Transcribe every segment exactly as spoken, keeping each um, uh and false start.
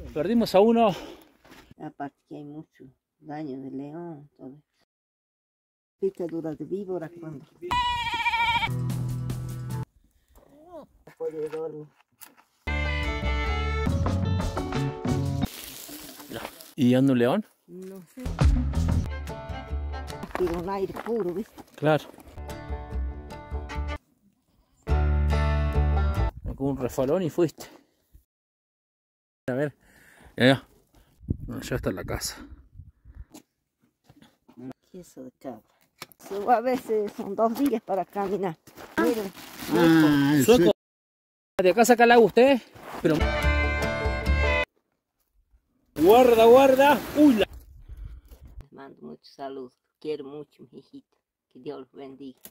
Perdimos a uno. Aparte que hay mucho daño de león, todo. Picaduras de víbora cuando puede dormir. ¿Y anda un león? No sé. Tira un aire puro, ¿viste? Claro. Con un refalón y fuiste. A ver. Ya. Bueno, ya está en la casa. Queso de cabra. So, a veces son dos días para caminar. Miren. Ah, el Sueco. ¿De acá saca el agua usted? Pero... Guarda, guarda. Uy, la... Les mando mucho salud. Quiero mucho, mi hijita. Que Dios los bendiga.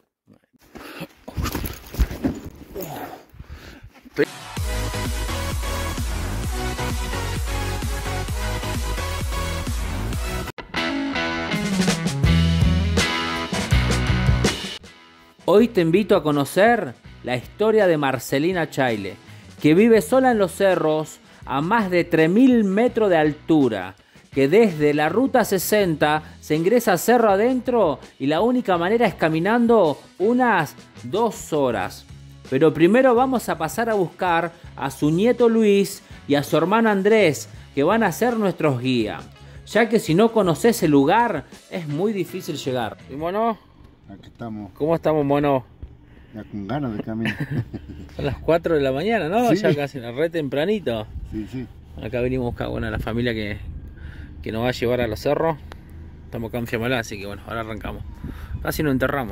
Hoy te invito a conocer la historia de Marcelina Chaile, que vive sola en los cerros a más de tres mil metros de altura, que desde la ruta sesenta se ingresa cerro adentro y la única manera es caminando unas dos horas. Pero primero vamos a pasar a buscar a su nieto Luis y a su hermano Andrés, que van a ser nuestros guías, ya que si no conoces el lugar es muy difícil llegar. ¿Y mono? Aquí estamos. ¿Cómo estamos, mono? Ya con ganas de caminar. Son las cuatro de la mañana, ¿no? Sí. Ya casi re tempranito. Sí, sí. Acá venimos a buscar, bueno, a la familia que, que nos va a llevar a los cerros. Estamos acá en Fiambalá, así que bueno, ahora arrancamos. Casi nos enterramos.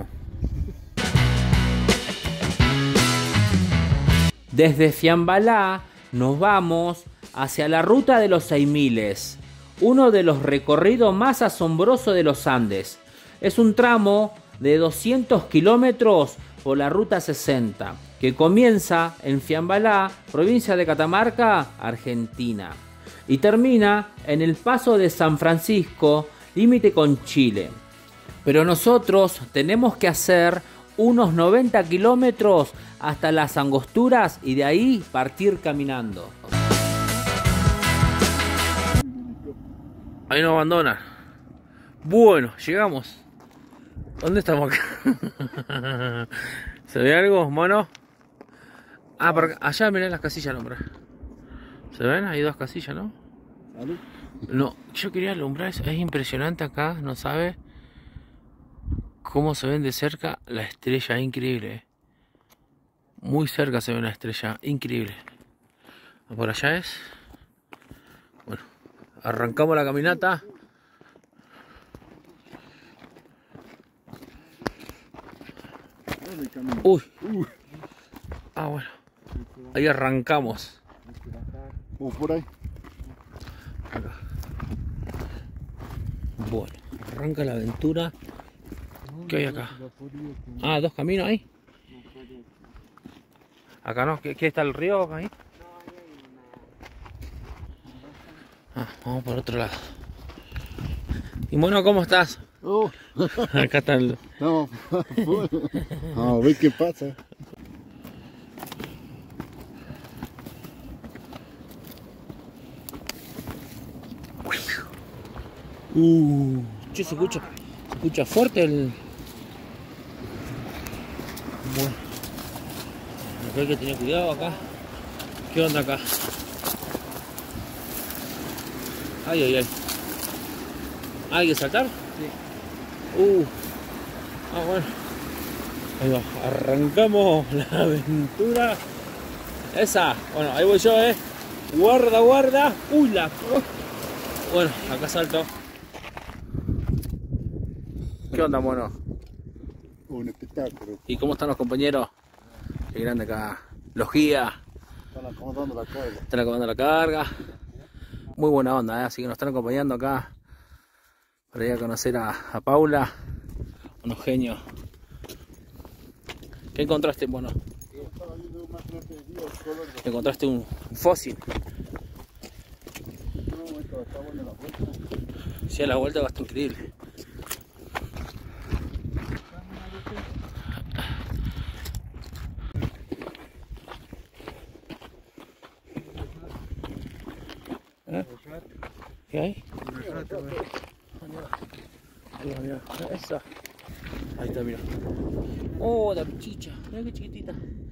Desde Fiambalá nos vamos hacia la ruta de los seis miles, uno de los recorridos más asombrosos de los Andes. Es un tramo de doscientos kilómetros por la ruta sesenta, que comienza en Fiambalá, provincia de Catamarca, Argentina, y termina en el paso de San Francisco, límite con Chile. Pero nosotros tenemos que hacer unos noventa kilómetros hasta las Angosturas y de ahí partir caminando. Ahí nos abandona. Bueno, llegamos. ¿Dónde estamos acá? ¿Se ve algo, mono? Ah, por acá. Allá mirá las casillas, hombre. ¿Se ven? Hay dos casillas, ¿no? No, yo quería alumbrar eso. Es impresionante acá, ¿no sabe? Cómo se ven de cerca la estrella, increíble. Muy cerca se ve una estrella, increíble. Por allá es. Bueno, arrancamos la caminata. Uy. Ah, bueno. Ahí arrancamos. ¿O por ahí? Acá. Bueno, arranca la aventura. ¿Qué hay acá? Ah, dos caminos ahí. Acá no, ¿qué, qué está el río ahí? Ah, vamos por otro lado. Y bueno, ¿cómo estás? Oh. Acá está el... No, a ver qué pasa. Uh, che, se escucha, se escucha fuerte el... Bueno, acá hay que tener cuidado acá. ¿Qué onda acá? Ay, ay, ay. ¿Hay que saltar? Sí. Uh. Ah, bueno. Ahí va, arrancamos la aventura. Esa. Bueno, ahí voy yo, eh. Guarda, guarda. Uy, la... Bueno, acá salto. ¿Qué onda, mono? Un espectáculo. ¿Y cómo están los compañeros? Qué grande acá. Los guías. Están acomodando la carga. Están acomodando la carga. Muy buena onda, ¿eh? Así que nos están acompañando acá para ir a conocer a, a Paula. Unos genios. ¿Qué encontraste, mono? Encontraste un, un fósil. Sí, a la vuelta va a estar increíble. ¿Eh? ¿Qué hay? Mira, mira, esa. Ahí está, mira. Oh, la pichicha. Mira qué chiquitita.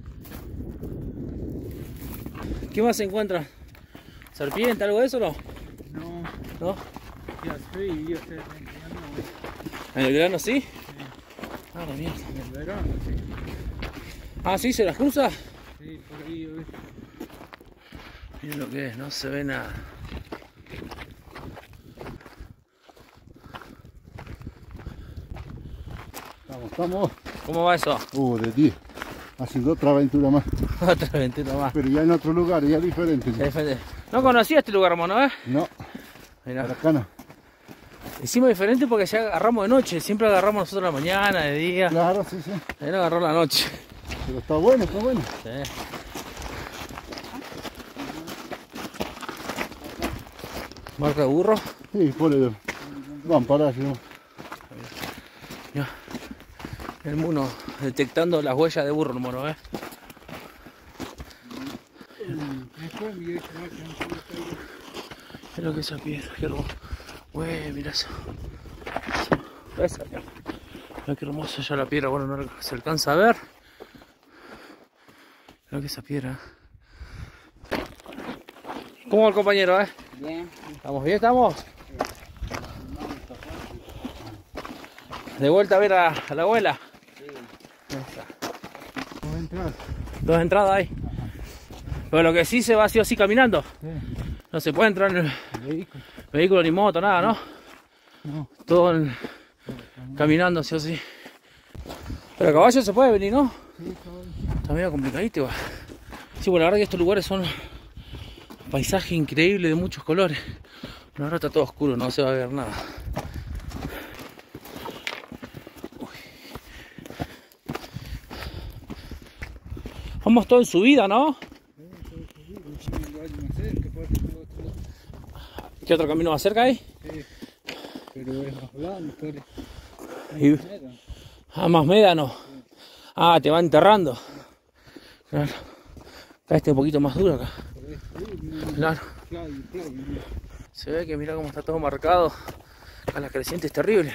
¿Qué más se encuentra? ¿Serpiente, algo de eso o no? No, ¿No? ya estoy, yo estoy ¿En el verano sí? Sí. Ah, la mierda. En el verano, sí. Ah, sí, se las cruza. Sí, por ahí yo vi. Miren lo que es, no se ve nada. Estamos, estamos. ¿Cómo va eso? Uh, de diez. Ha sido otra aventura más. Otra aventura más. Pero ya en otro lugar, ya diferente. No conocía este lugar, mono, ¿eh? No, Mirá. para acá no. Hicimos diferente porque ya agarramos de noche. Siempre agarramos nosotros la mañana, de día. Claro, sí, sí. Él agarró la noche. Pero está bueno, está bueno. Sí. Marca de burro. Sí, por ello. Van para allá. Mirá. El mono detectando las huellas de burro, el mono, ¿eh? Después me dio que Es lo que es esa piedra, qué hermoso. Güey, mira eso. Esa piedra. Mira qué hermosa ya la piedra, bueno, no se alcanza a ver. Mira que esa piedra. ¿Cómo va el compañero, eh? Bien. ¿Estamos bien? ¿Estamos? De vuelta a ver a, a la abuela. no va a entrar. Dos entradas ahí. Pero lo que sí se va así o así caminando. Sí, No se puede entrar en el el vehículo. vehículo ni moto, nada, ¿no? No. Todo en- caminando así o así. Pero a caballo se puede venir, ¿no? Sí, cabrón. Está medio complicadito igual. Sí, bueno, la verdad que estos lugares son paisaje increíble de muchos colores. Bueno, ahora está todo oscuro, no se va a ver nada. Uy. Vamos todo en subida, ¿no? ¿Qué otro camino más cerca hay? Sí, pero es más blando, pero Y- Ah, más médano. Ah, te va enterrando. Claro. Acá este un poquito más duro acá. Claro. Se ve que mira cómo está todo marcado. Acá la creciente es terrible.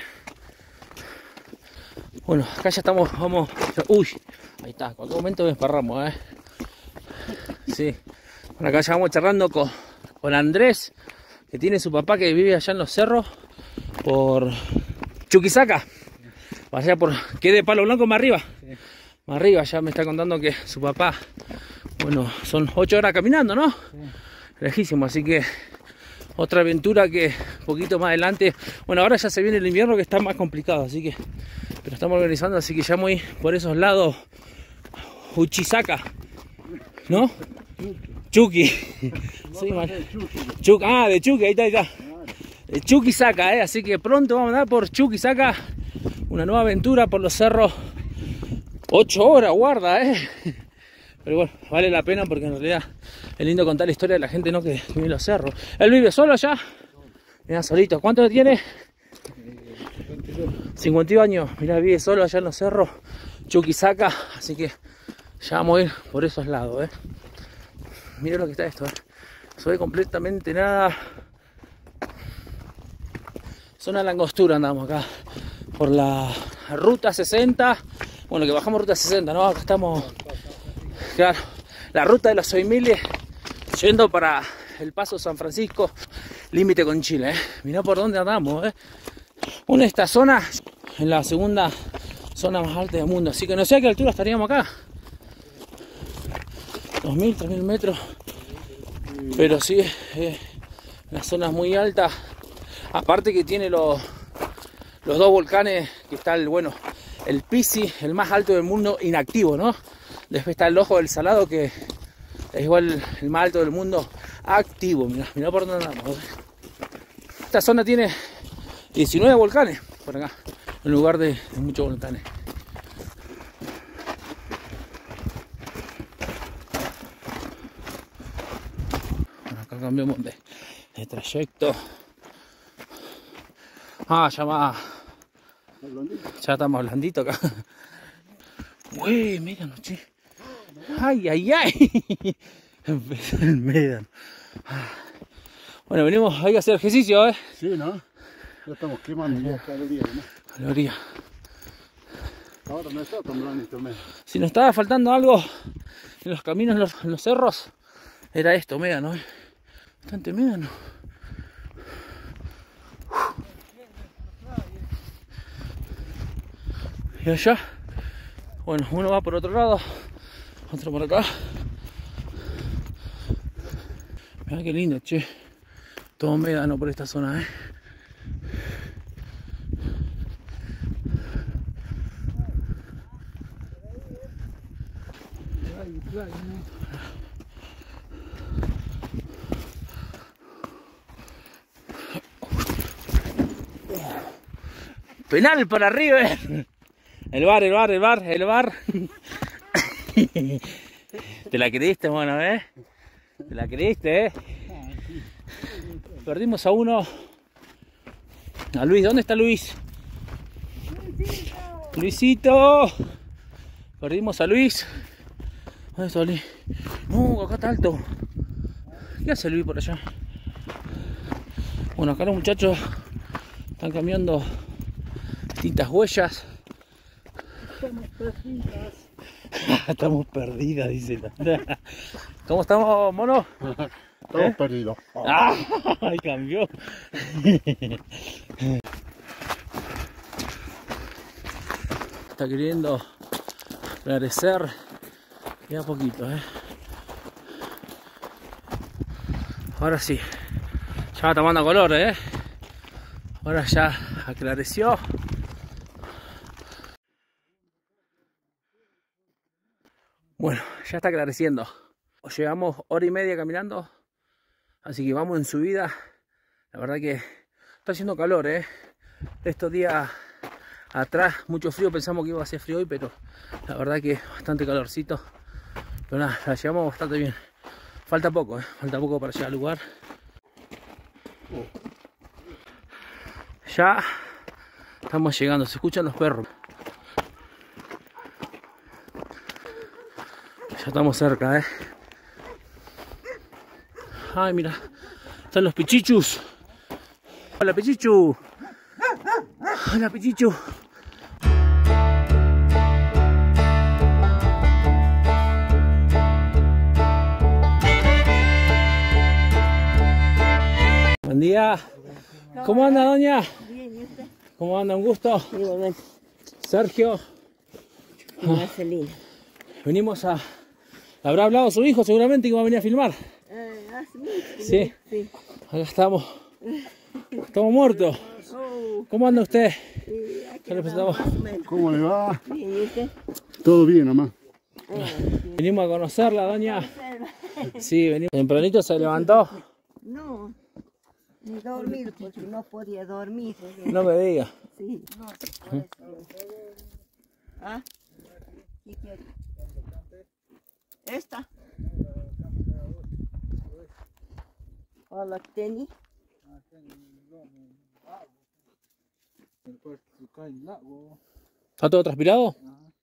Bueno, acá ya estamos, vamos. Uy, ahí está, en cualquier momento desparramos, eh. Sí. Bueno, acá ya vamos charlando con, con Andrés, que tiene su papá que vive allá en los cerros por Chuquisaca. Allá por, que de Palo Blanco más arriba. Sí. Más arriba, ya me está contando que su papá, bueno, son ocho horas caminando, ¿no? Sí. Lejísimo, así que otra aventura que un poquito más adelante. Bueno, ahora ya se viene el invierno que está más complicado, así que, pero estamos organizando, así que ya muy por esos lados. Uchisaca, ¿no? Chucky. Sí, man. Chucky. Ah, de Chucky, ahí está, ahí está. De Chuquisaca, eh, así que pronto vamos a andar por Chuquisaca. Una nueva aventura por los cerros. Ocho horas, guarda, eh. Pero bueno, vale la pena porque en realidad es lindo contar la historia de la gente, ¿no? Que vive en los cerros. Él vive solo allá. Mira, solito. ¿Cuánto tiene? cincuenta y dos años. Mira, vive solo allá en los cerros. Chuquisaca. Así que ya vamos a ir por esos lados, eh. Mira lo que está esto, eh. No se ve completamente nada. Zona de Langostura andamos acá. Por la ruta sesenta. Bueno, que bajamos ruta sesenta, ¿no? Acá estamos. Claro, la ruta de los seis mil yendo para el Paso San Francisco, límite con Chile, ¿eh? Mirá por dónde andamos, ¿eh? Una de estas zonas, en la segunda zona más alta del mundo, así que no sé a qué altura estaríamos acá. dos mil, tres mil metros, pero sí, eh, la zona es muy alta, aparte que tiene los, los dos volcanes, que está el, bueno, el Pisi, el más alto del mundo, inactivo, ¿no? Después está el Ojo del Salado, que es igual el más alto del mundo, activo. Mirá, mirá por dónde andamos. Esta zona tiene diecinueve volcanes por acá, en lugar de, de muchos volcanes. Bueno, acá cambiamos de, de trayecto. Ah, ya va. Ya estamos blandito acá. Uy, médano, che. Ay, ay, ay. Empezó el médano. Bueno, venimos, hay que hacer ejercicio, ¿eh? Sí, ¿no? Ya estamos quemando ya calorías, ¿no? Caloría. Ahora no está tan blandito, me. Si nos estaba faltando algo en los caminos, en los, en los cerros, era esto, médano, ¿eh? Bastante médano. Y allá, bueno, uno va por otro lado, otro por acá. Mirá qué lindo, che. Todo médano por esta zona, ¿eh? Penal para River. El bar, el bar, el bar, el bar. Te la creíste, bueno, ¿eh? Te la creíste, ¿eh? Perdimos a uno. A Luis, ¿dónde está Luis? Luisito. Luisito. Perdimos a Luis. ¿Dónde está Luis? No, acá está alto. ¿Qué hace Luis por allá? Bueno, acá los muchachos están cambiando distintas huellas. Estamos perdidas. Estamos perdidas, dice la. ¿Cómo estamos, mono? Estamos ¿Eh? perdidos. ¡Ah! ¡Ay, cambió! Está queriendo aclarecer. Queda poquito, ¿eh? Ahora sí. Ya va tomando color, ¿eh? Ahora ya aclareció. Bueno, ya está aclareciendo. Llevamos hora y media caminando. Así que vamos en subida. La verdad que está haciendo calor, ¿eh? Estos días atrás, mucho frío. Pensamos que iba a hacer frío hoy, pero la verdad que bastante calorcito. Pero nada, la llevamos bastante bien. Falta poco, ¿eh? Falta poco para llegar al lugar. Ya estamos llegando. Se escuchan los perros. Ya estamos cerca, ¿eh? Ay, mira. Están los pichichus. Hola, pichichu. Hola, pichichu. Buen día. ¿Cómo anda, doña? Bien, ¿y usted? ¿Cómo anda? Un gusto. Igualmente. Sergio. Y Marcelina. Venimos a... Habrá hablado su hijo seguramente que iba a venir a filmar. Eh, hace mucho que Sí. no- sí. Acá estamos. Estamos muertos. Oh, ¿Cómo anda usted? sí, aquí ¿Qué le andamos, presentamos? más o menos. ¿Cómo le va? Bien, ¿y usted? Todo bien, nomás. Ah, Venimos a conocerla, doña. Sí, venimos. Tempranito se levantó. no, ni dormir porque no podía dormir. No me diga. Sí. por eso. ¿Ah? ¿Qué quiere? ¿Esta? ¿O la tenis? Después se cae el lago. ¿Está todo transpirado?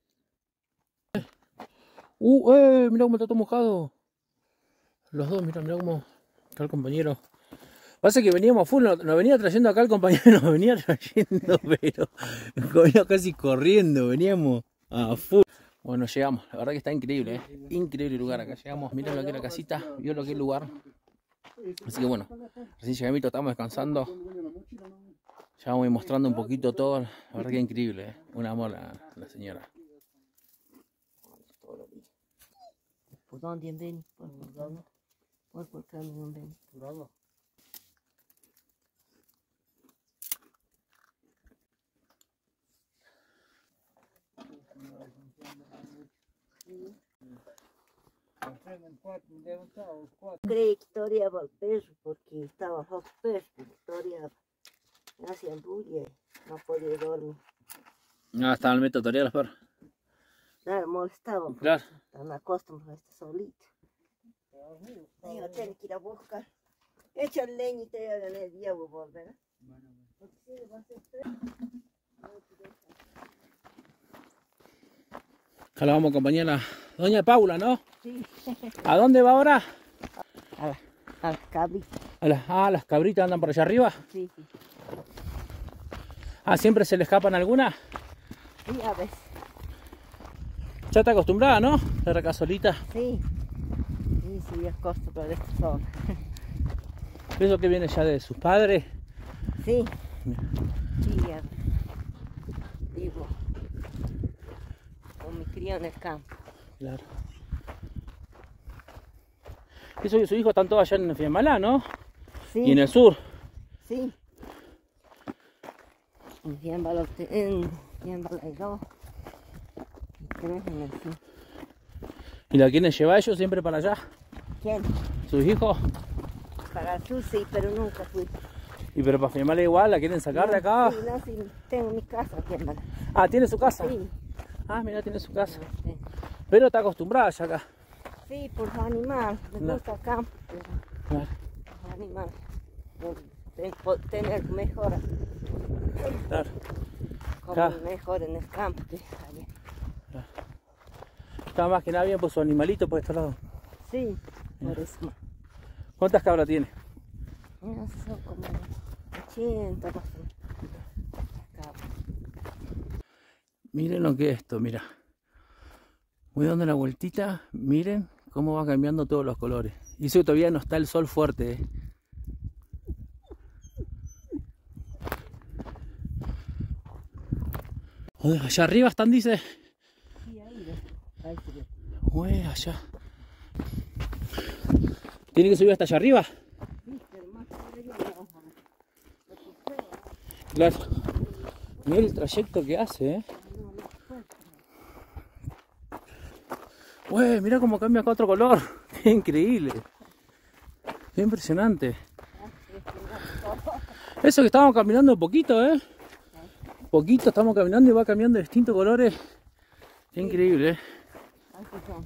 Uh, eh, mirá cómo está todo mojado. Los dos, mirá, mirá cómo está el compañero. Pasa que veníamos full, nos, nos venía trayendo acá el compañero, nos venía trayendo, pero venía casi corriendo, veníamos a full. Bueno, llegamos, la verdad que está increíble, ¿eh? Increíble el lugar, acá llegamos, mirá lo que es la casita, vio lo que es el lugar. Así que bueno, recién llegué, mito, estamos descansando. Ya vamos a ir mostrando un poquito todo, la verdad que es increíble, ¿eh? Un amor la, la señora. ¿Por dónde ven? Por por dónde? Por por caminho ven. Creí que toreaba el perro porque estaba bajo perro, toreaba. Hacían bulla, no podía dormir. Ah, estaba el método tutorial los perros. Claro, molestaba porque Claro. están acostumbrados a estar solitos. Digo, tengo que ir a buscar. Echa leña y te hagan el día, voy a volver. Porque si va a ser fresco. Acá la vamos a acompañar a doña Paula, ¿no? Sí, ¿A dónde va ahora? a la, a la cabrita. A las, ah, las cabritas andan por allá arriba. Sí, sí. Ah, ¿siempre se le escapan algunas? Sí, a veces. Ya está acostumbrada, ¿no? Estar acá solita. Sí. Sí, sí, es costumbre de estar sola. ¿Eso que viene ya de sus padres? Sí. Sí, ya. Vivo. Con mi crío en el campo. Claro. Eso y su hijo están todos allá en Fiambalá, ¿no? Sí. Y en el sur. Sí. En Fiambalá, en Fiambalá hay dos. Y tres en el sur. ¿Y la quieren llevar ellos siempre para allá? ¿Quién? ¿Sus hijos? Para el sur sí, pero nunca fui. ¿Y pero para Fiambalá igual? ¿La quieren sacar No, de acá? Sí, no, sí, tengo mi casa en Fiambalá. Ah, ¿tiene su casa? Sí. Ah, mira, tiene su casa. Sí. Pero está acostumbrada ya acá. Sí, por los animales, me No. gusta el campo, pero Claro. los animales, por ten- por tener mejor, Claro. como Claro. mejor en el campo que allá. Está más que nada bien por su animalito por este lado. Sí, por eso. ¿Cuántas cabras tiene? No, son como ochenta, no sé. Cabras. Miren lo que es esto, mira. Voy dando la vueltita, miren cómo va cambiando todos los colores. Y eso que todavía no está el sol fuerte, ¿eh? Joder, allá arriba están, dice. Sí, ahí ve, ahí se ve. Uy, allá. ¿Tiene que subir hasta allá arriba? Sí, pero más tarde yo le vamos a ver. Porque fue, Claro. Mira el trayecto que hace, ¿eh? no, no fue. Uy, mira cómo cambia a otro color. Qué increíble. Qué impresionante. Eso que estábamos caminando un poquito, ¿eh? Poquito estamos caminando y va cambiando de distintos colores. Qué increíble, ¿eh? Así son.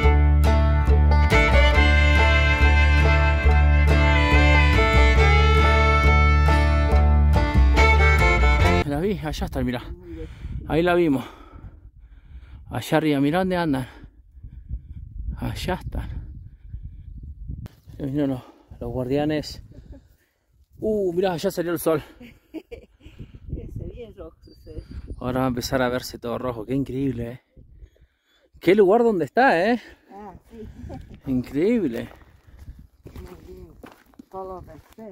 La vi, allá está, mirá. Ahí la vimos. Allá arriba, mirá dónde andan. Allá están. Ya vinieron los, los guardianes. Uh, mirá, allá salió el sol. Ese bien rojo, ese. Ahora va a empezar a verse todo rojo. Qué increíble, ¿eh? Qué lugar donde está, ¿eh? Ah, sí. Increíble. Muy bien. Color del ser.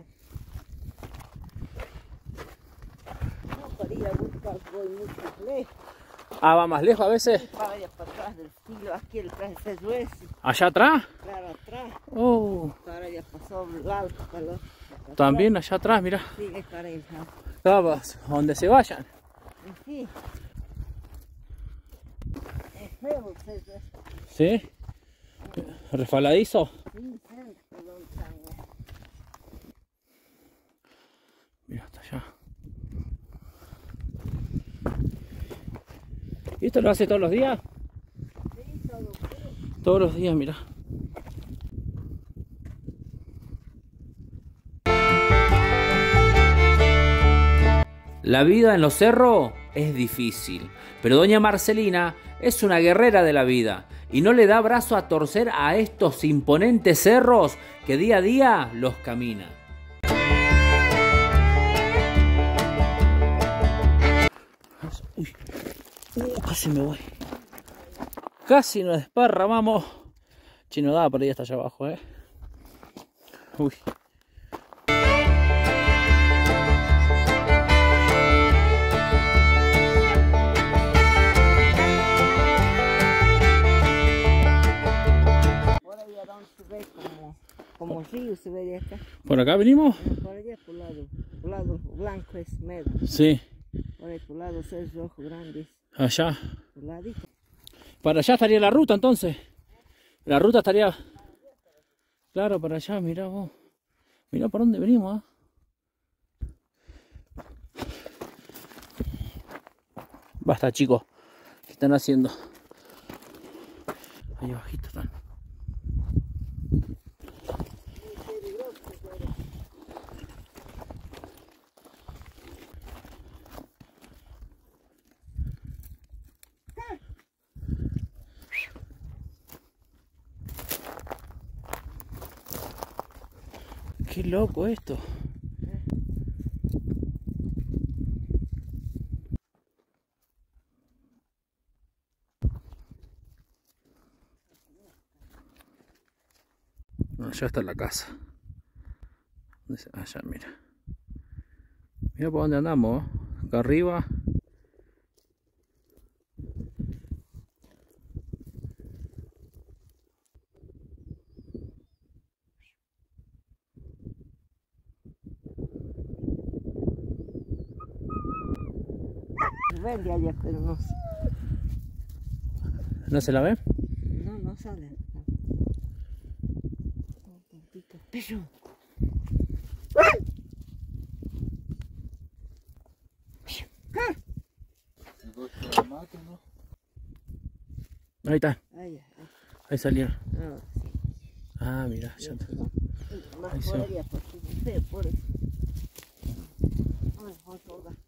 No, para ir a buscar voy mucho lejos. Ah, va más lejos a veces. Para allá para atrás del estilo, aquí el traje se duece, Allá atrás. claro, atrás. Oh, Para allá pasó el alto, para los- para también allá atrás, mirá. atrás. Sí, es para ir. ah. Claro, donde se vayan. Y sí. Es feo, se duece. ¿Sí? Refaladizo. Sí, sí, perdón, sangre. Mira, hasta allá. ¿Y esto lo hace todos los días? Sí, todo feo. Todos los días, mira. La vida en los cerros es difícil, pero doña Marcelina es una guerrera de la vida y no le da brazo a torcer a estos imponentes cerros que día a día los camina. Uy, uh, casi me voy. Casi nos desparramamos. Chino da por ahí hasta allá abajo, eh. Uy. Por allá donde se ve como, como río, se ve de acá. ¿Por acá venimos? Por allá, por lado, por lado blanco es medio. Sí, Por ahí, por lado es rojo grande. allá. Por ladito. Para allá estaría la ruta entonces. La ruta estaría... Claro, para allá, mirá vos. Mirá por dónde venimos, ¿eh? Basta, chicos. ¿Qué están haciendo? Ahí abajito están. Qué loco esto. Allá está la casa. Allá, mira. Mira por dónde andamos. Acá arriba. Vende allá, pero no. ¿No se la ve? No, no sale. Un poquito. Pero. Ahí está. Ahí, ahí. Ahí salieron. Ah, sí. Ah, mira, ya está. Más Ahí se por va. allá, porque no sé, por eso. Ay, otro lugar.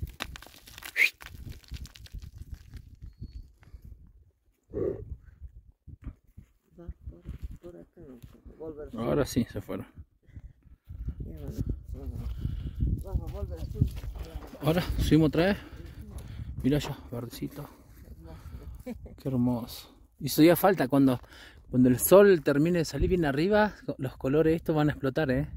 Va por, por acá, no, volver. Ahora sí se fueron. Ya, bueno, bueno. Vamos a volver a subir. Ahora subimos otra vez. Mira ya, verdecito. Qué hermoso. Y eso ya falta cuando, cuando el sol termine de salir bien arriba, los colores estos van a explotar, ¿eh?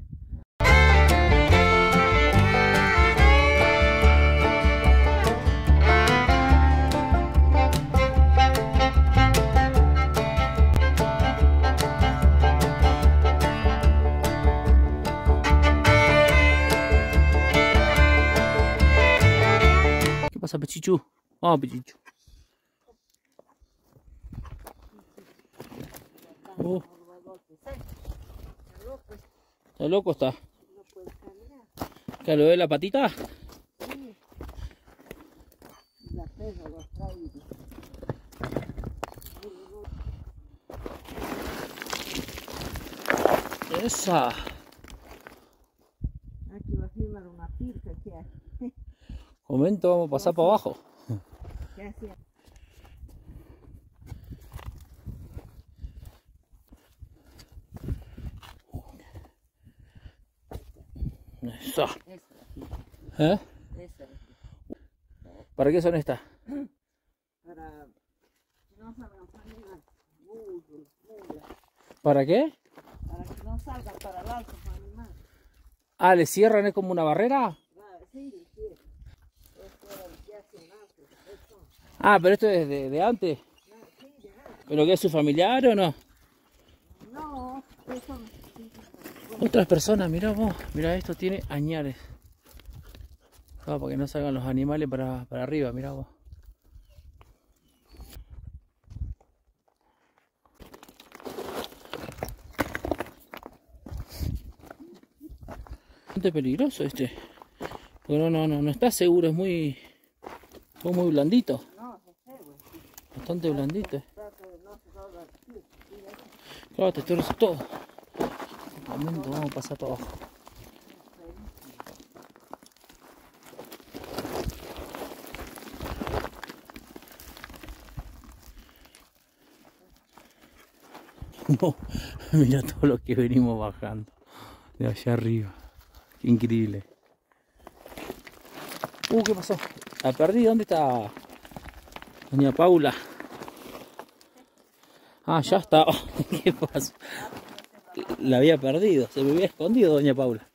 ¿Qué pasa, Pichichu? Vamos, Pichichu. Uh, ¿está loco está? No puede caminar. ¿Que lo ve la patita? Sí. La perra lo ha traído. Esa. Aquí va a firmar una pirca que hay. Momento, vamos a pasar para abajo. ¿Qué hacía? Esa. Esa, ¿Eh? esa. ¿Para qué son estas? Para que no salgan para animar. Burros, mulas. ¿Para qué? Para que no salgan para el alto para animar. Ah, ¿le cierran? ¿Es como una barrera? Ah, sí, sí. Esto era lo que hacían antes. Esto. Ah, pero esto es de, de antes. No, sí, de antes. ¿Pero qué es su familiar o no? No, eso no. Otras personas, mirá vos, mirá, esto tiene añares. Ah, para que no salgan los animales para, para arriba, mirá vos. Bastante peligroso este. Porque no, no, no, no está seguro, es muy, muy, muy blandito. No, se sé, güey. Bastante blandito. Trata de no se salga aquí. Claro, te torce todo. Un momento, vamos a pasar para abajo. No, mira todo lo que venimos bajando de allá arriba. Qué increíble. Uh, ¿qué pasó? La perdí, ¿dónde está doña Paula? Ah, ya está. ¿Qué pasó? La había perdido, se me había escondido doña Paula.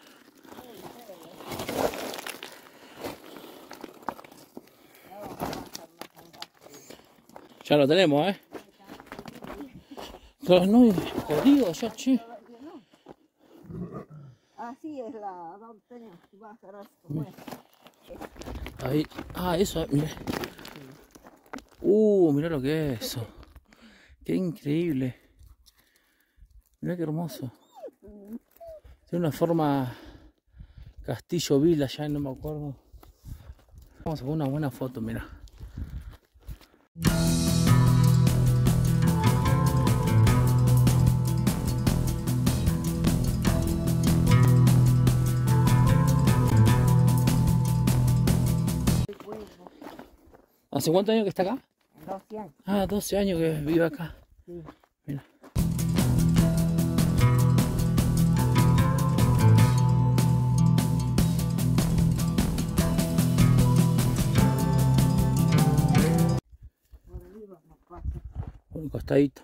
Ya lo tenemos, ¿eh? Pero no, jodido ya, che. Así es la donde tenemos que bajar así como es. Ahí, ah, eso, mira. Uh, mira lo que es eso. Qué increíble. Mira qué hermoso. Tiene una forma castillo vila, ya no me acuerdo. Vamos a poner una buena foto, mira. ¿Hace cuántos años que está acá? doce años. Ah, doce años que vive acá. Sí. Mira. costadito.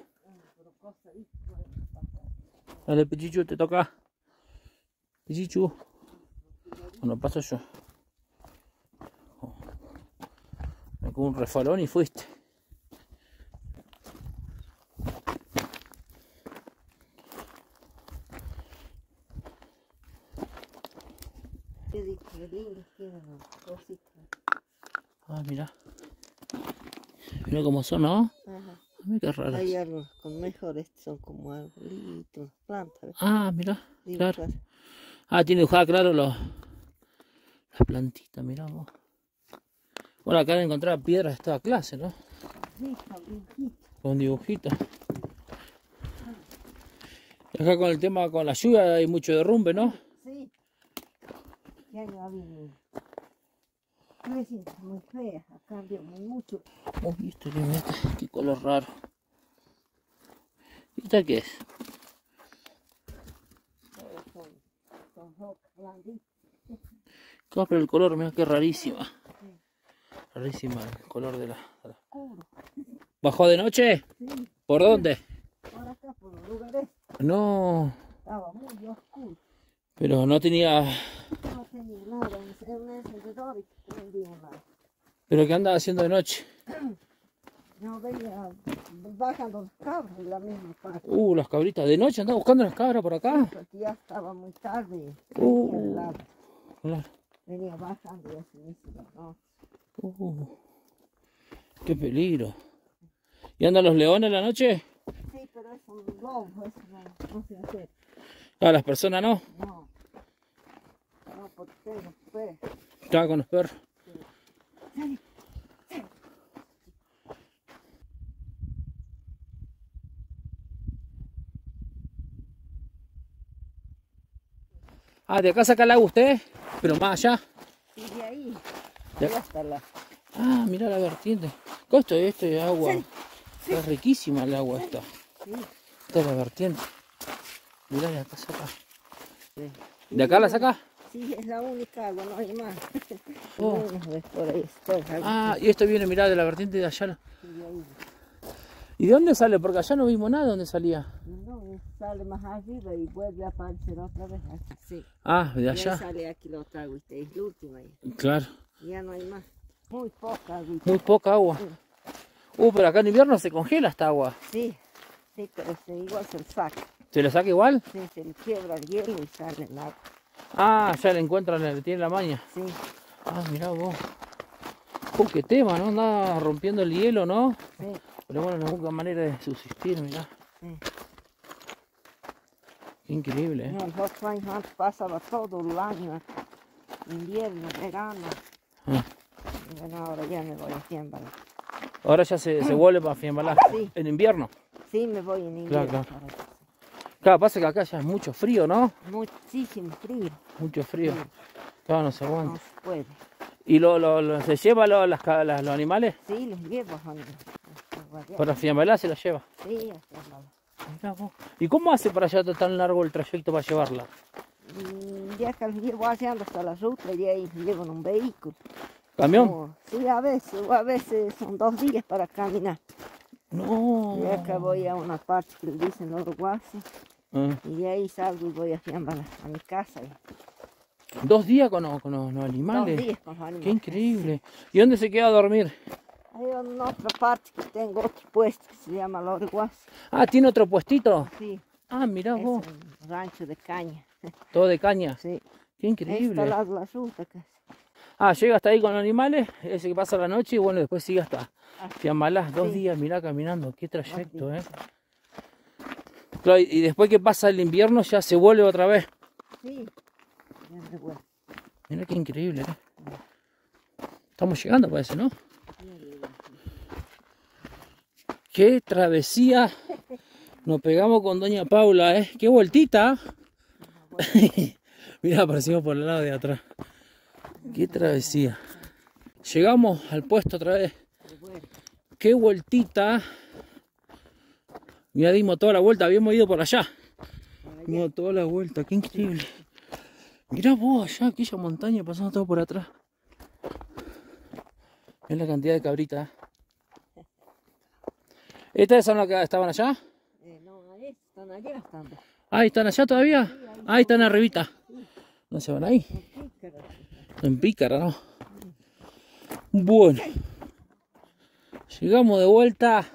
Dale, Pichichu, te toca. Pichichu. Bueno, paso yo. Oh. Me con un refalón y fuiste. Qué lindo, tienen cositas. Ah, mira. Mira cómo son, ¿no? Ajá. Mira qué raras. Hay árboles con mejores, son como arbolitos, plantas. ¿ves? Ah, mira, claro. Dibujar. Ah, tiene dibujada, claro, los, las plantitas, mirá vos. Bueno, acá encontrar piedras de toda clase, ¿no? Sí, jardín. Con dibujitos. Y acá con el tema, con la lluvia hay mucho derrumbe, ¿no? Sí. Ya no había crecidas muy feas, ha cambiado mucho. Uy, esto que mete, qué color raro. ¿Y esta qué es? Todos son, son rocas blanditas. Claro, pero el color, mira qué rarísima. Rarísima el color de la... de la- Oscuro. ¿Bajó de noche? Sí, ¿Por dónde? por acá, por los lugares, No, estaba muy oscuro. pero no tenía... No tenía nada, en un encendedor y prendía nada. ¿Pero qué andaba haciendo de noche? No veía, bajando los cabros en la misma parte. Uh, las cabritas. ¿De noche andaba buscando las cabras por acá? Porque ya estaba muy tarde. Uh. Venía, de lado, Claro. venía bajando y así mismo, ¿no? Uh, qué peligro. ¿Y andan los leones en la noche? Sí, pero es un lobo, eso no, no se hace. Ah, las personas no. No. No, porque tengo pues. Estaba con los perros. Ah, de acá saca el agua usted, pero más allá. Y de ahí, Ya. ya está la. Ah, mira la vertiente. Esto, esto es agua. Sí, sí. Es riquísima el agua esta. Sí, Esta es la vertiente. Mirá, de acá saca. sí. ¿De acá la saca? Sí, es la única agua, no hay más. Oh. Bueno, ves, por ahí estoy. Ah, y esto viene, mirá, de la vertiente de allá. Y de ahí. ¿Y de dónde sale? Porque allá no vimos nada de dónde salía. No, sale más arriba y vuelve a aparecer otra vez aquí. Sí. Ah, de Y ahí allá. sale aquí la otra agua, es la última ahí. Claro. Ya no hay más. Muy poca agua. Muy poca agua. Sí. Uh, pero acá en invierno se congela esta agua. Sí, sí, pero se, igual se le saca. ¿Se le saca igual? Sí, se le quiebra el hielo y sale el agua. Ah, ya le encuentran, le tiene la maña. Sí, Ah, mirá vos. Uh, qué tema, ¿no? Anda rompiendo el hielo, ¿no? sí, Pero bueno, no busca manera de subsistir, mirá. sí. Qué increíble, ¿eh? No, los otros años antes pasaba todo el año, invierno, verano. Ah. Y bueno, ahora ya me voy a Fiembala. Ahora ya se, se vuelve para Fiambalá. Sí. En invierno. Sí, me voy en Claro, invierno. claro. ahora. Claro, pasa que acá ya es mucho frío, ¿no? Muchísimo frío, Mucho frío. Sí. Claro, no se no aguanta. se puede. ¿Y lo, lo, lo- se lleva lo- las, ca- las- los animales? Sí, los llevo a Fiembala. Para Fiambalá se los lleva. Sí, a Fiembala. Mirá vos. ¿Y cómo hace para allá tan largo el trayecto para llevarla? Mm, Ya que los llevo haciendo hasta la ruta y de ahí los llevo en un vehículo. ¿Camión? Oh, sí, a veces, o a veces son dos días para caminar. No. Y acá voy a una parte que le dicen los uruguases. Ah, Y de ahí salgo y voy a Fiambala, a mi casa. Y dos días con, los- con los, los dos animales. días con los animales. Qué increíble. ¿Y dónde se queda a dormir? Hay en otra parte que tengo otro puesto que se llama los uruguases. Ah, ¿tiene otro puestito? Sí, Ah, mirá es vos. un rancho de caña. Todo de caña. Sí, Qué está increíble. al lado de la ruta casi. Ah, llega hasta ahí con los animales, ese que pasa la noche y bueno, después sigue hasta Ah, Fiambalá. Dos sí. días, mirá, caminando. Qué Dos trayecto, días. eh. Claro, y y después que pasa el invierno ya se vuelve otra vez. Sí, bien de bueno. Mirá qué increíble, eh. Estamos llegando, parece, ¿no? Bien de bueno. Qué travesía nos pegamos con doña Paula, ¿eh? Qué vueltita. Mirá, aparecimos por el lado de atrás. Qué travesía. Llegamos al puesto otra vez. Pero bueno, Qué vueltita. Mirá, dimos toda la vuelta, habíamos ido por allá. por allá. Dimos toda la vuelta, qué increíble. Mirá vos allá, aquella montaña pasando todo por atrás. Mirá la cantidad de cabritas. ¿Estas son las que estaban allá? Eh, no, ahí están allá, están. Ahí están allá todavía. Ahí están arribita. ¿No se van ahí? En pícara, ¿no? Bueno. Llegamos de vuelta.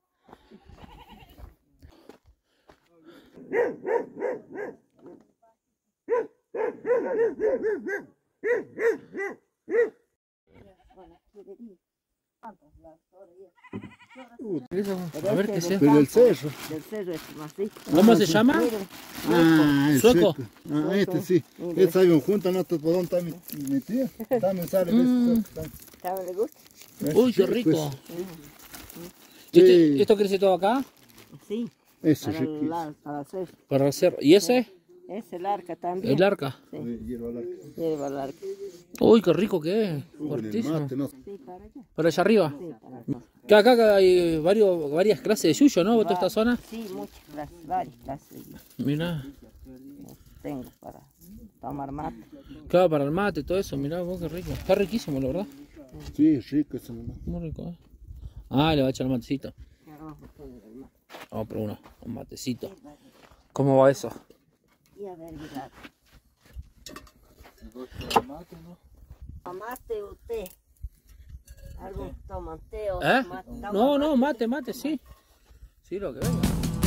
A ver qué es eso. Pero del cerro. Del cerro es más rico. ¿Cómo se llama? Ah, el ¿Sueco? seco. Ah, este sí. Este hay un junto, no te podón también metido. También sale de ese. ¿Sabe le gusta? Uy, qué rico. ¿Y este- Sí. ¿Esto crece todo acá? Sí. Eso Para, sí. el, ar- para hacer. Para hacer. ¿Y ese? Es el arca también. El arca. Sí, Lleva la- lleva el arca. Uy, qué rico que es. Uy, el Fuertísimo. mate, no. Sí, para allá. Para allá arriba. Sí, para acá. Que acá acá hay varios, varias clases de yuyo, ¿no? Toda esta zona. Sí, muchas clases, varias clases. Mirá. Tengo para tomar mate. Claro, para el mate, todo eso. Mirá vos, qué rico. Está riquísimo, la verdad. Sí, rico ese nomás. Muy rico, ¿eh? Ah, le va a echar el matecito. Vamos a poner el mate. Vamos a probar uno, un matecito. ¿Cómo va eso? Y a ver, mirad. Mate o té. ¿Algún toman té o ¿Eh? mate? No, no, mate, mate, sí. Sí, lo que venga.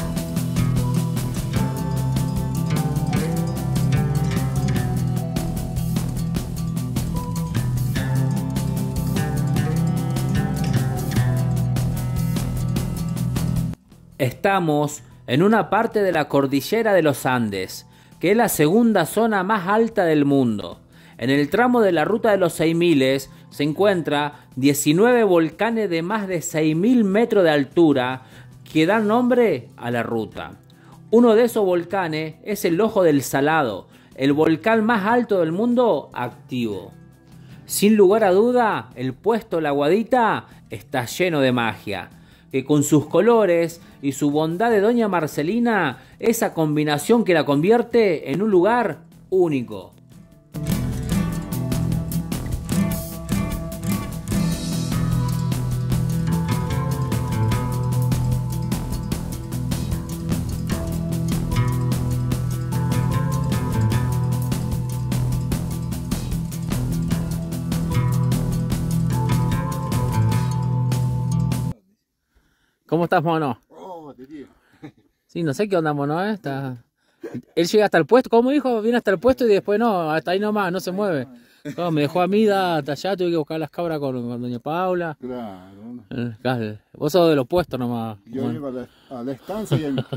Estamos en una parte de la cordillera de los Andes, que es la segunda zona más alta del mundo. En el tramo de la ruta de los seis mil se encuentra diecinueve volcanes de más de seis mil metros de altura que dan nombre a la ruta. Uno de esos volcanes es el Ojo del Salado, el volcán más alto del mundo activo. Sin lugar a duda, el puesto La Guadita está lleno de magia, que con sus colores y su bondad de Doña Marcelina, esa combinación que la convierte en un lugar único. ¿Cómo estás, mono? Oh, de día. Sí, no sé qué onda, mono, ¿eh? Está... Él llega hasta el puesto, ¿cómo dijo? Viene hasta el puesto y después no, hasta ahí nomás, no se mueve. No, me dejó a mí, da, hasta allá, tuve que buscar las cabras con, con doña Paula. Claro. ¿no? Eh, claro, vos sos de los puestos nomás. Yo Bueno. iba a la, a la estancia y ahí.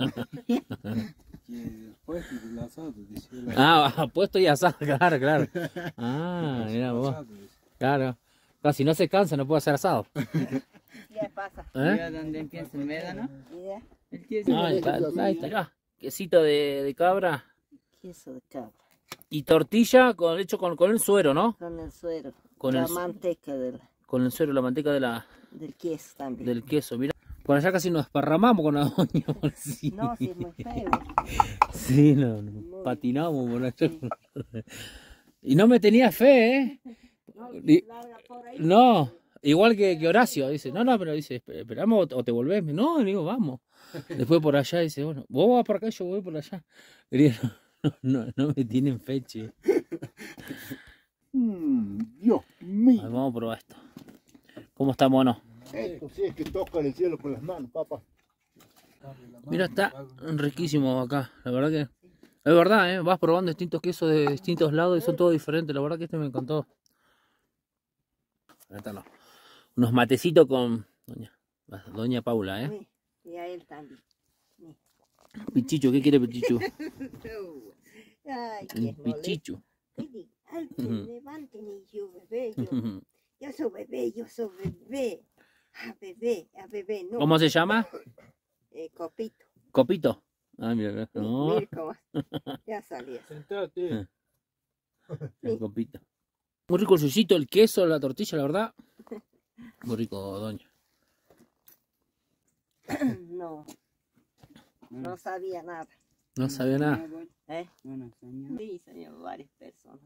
Después del asado, decía la- Ah, puesto y asado, claro, claro. Ah, mira vos. asado, decía. Claro. Claro, si no se cansa, no puede hacer asado. ¿Qué pasa? ¿Eh? Mira dónde empieza el médano. Mira, El queso. Ah, ahí está, ahí está. Mirá, quesito de, de cabra queso de cabra. y tortilla con, hecho con, con el suero, ¿no? Con el suero. Con la el su- manteca del, Con el suero, la manteca de la, del queso también. del queso, mira. Por allá casi nos desparramamos con la doña. Sí, No, sí, es muy feo. sí no, nos patinamos por allá. Y no me tenía fe, ¿eh? No, Y- larga por ahí. No, igual que, que Horacio, dice, no, no, pero dice, "Esper- esperamos o te volvés". No, digo, vamos. Después por allá dice, bueno, vos vas por acá, yo voy por allá. Y digo, no, no, no me tienen fecha. Mm, Dios A mío. ver, vamos a probar esto. ¿Cómo está, mono? Esto sí es que toca el cielo con las manos, papá. Mira, está riquísimo acá, la verdad que... Es verdad, ¿eh? Vas probando distintos quesos de distintos lados y son todos diferentes. La verdad que este me encantó. Ahí están los- unos matecitos con doña, doña Paula, ¿eh? Sí, y a él también. Pichicho, ¿qué quiere Pichicho? Ay, qué El molesto. Pichicho. Ay, ay, que Ujú. levanten y yo bebé, yo, yo soy bebé, yo soy bebé. A bebé, a bebé, no. ¿Cómo se llama? Eh, copito. Copito. Ah, mira, no, Mira cómo. Ya salió. Sentate. el copito. Muy rico el suyito, el queso, la tortilla, la verdad. Muy rico, doña. No, no sabía nada. No sabía nada. ¿Eh? Bueno, señor. Sí, soñé varias personas.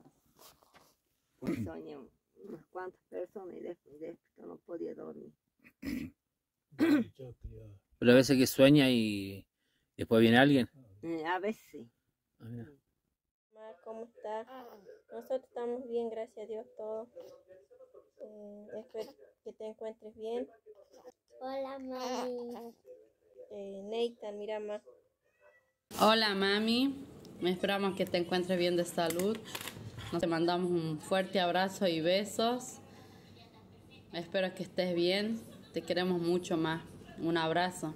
Soñé unas cuantas personas y después, después no podía dormir. Pero a veces que sueña y después viene alguien. Eh, a veces sí. Ah, mira. Mamá, ¿cómo estás? Nosotros estamos bien, gracias a Dios, todos. Eh, espero que te encuentres bien. Hola, mami. Eh, Nathan, mira, más. Hola, mami. Esperamos que te encuentres bien de salud. Nos te mandamos un fuerte abrazo y besos. Espero que estés bien. Te queremos mucho más. Un abrazo.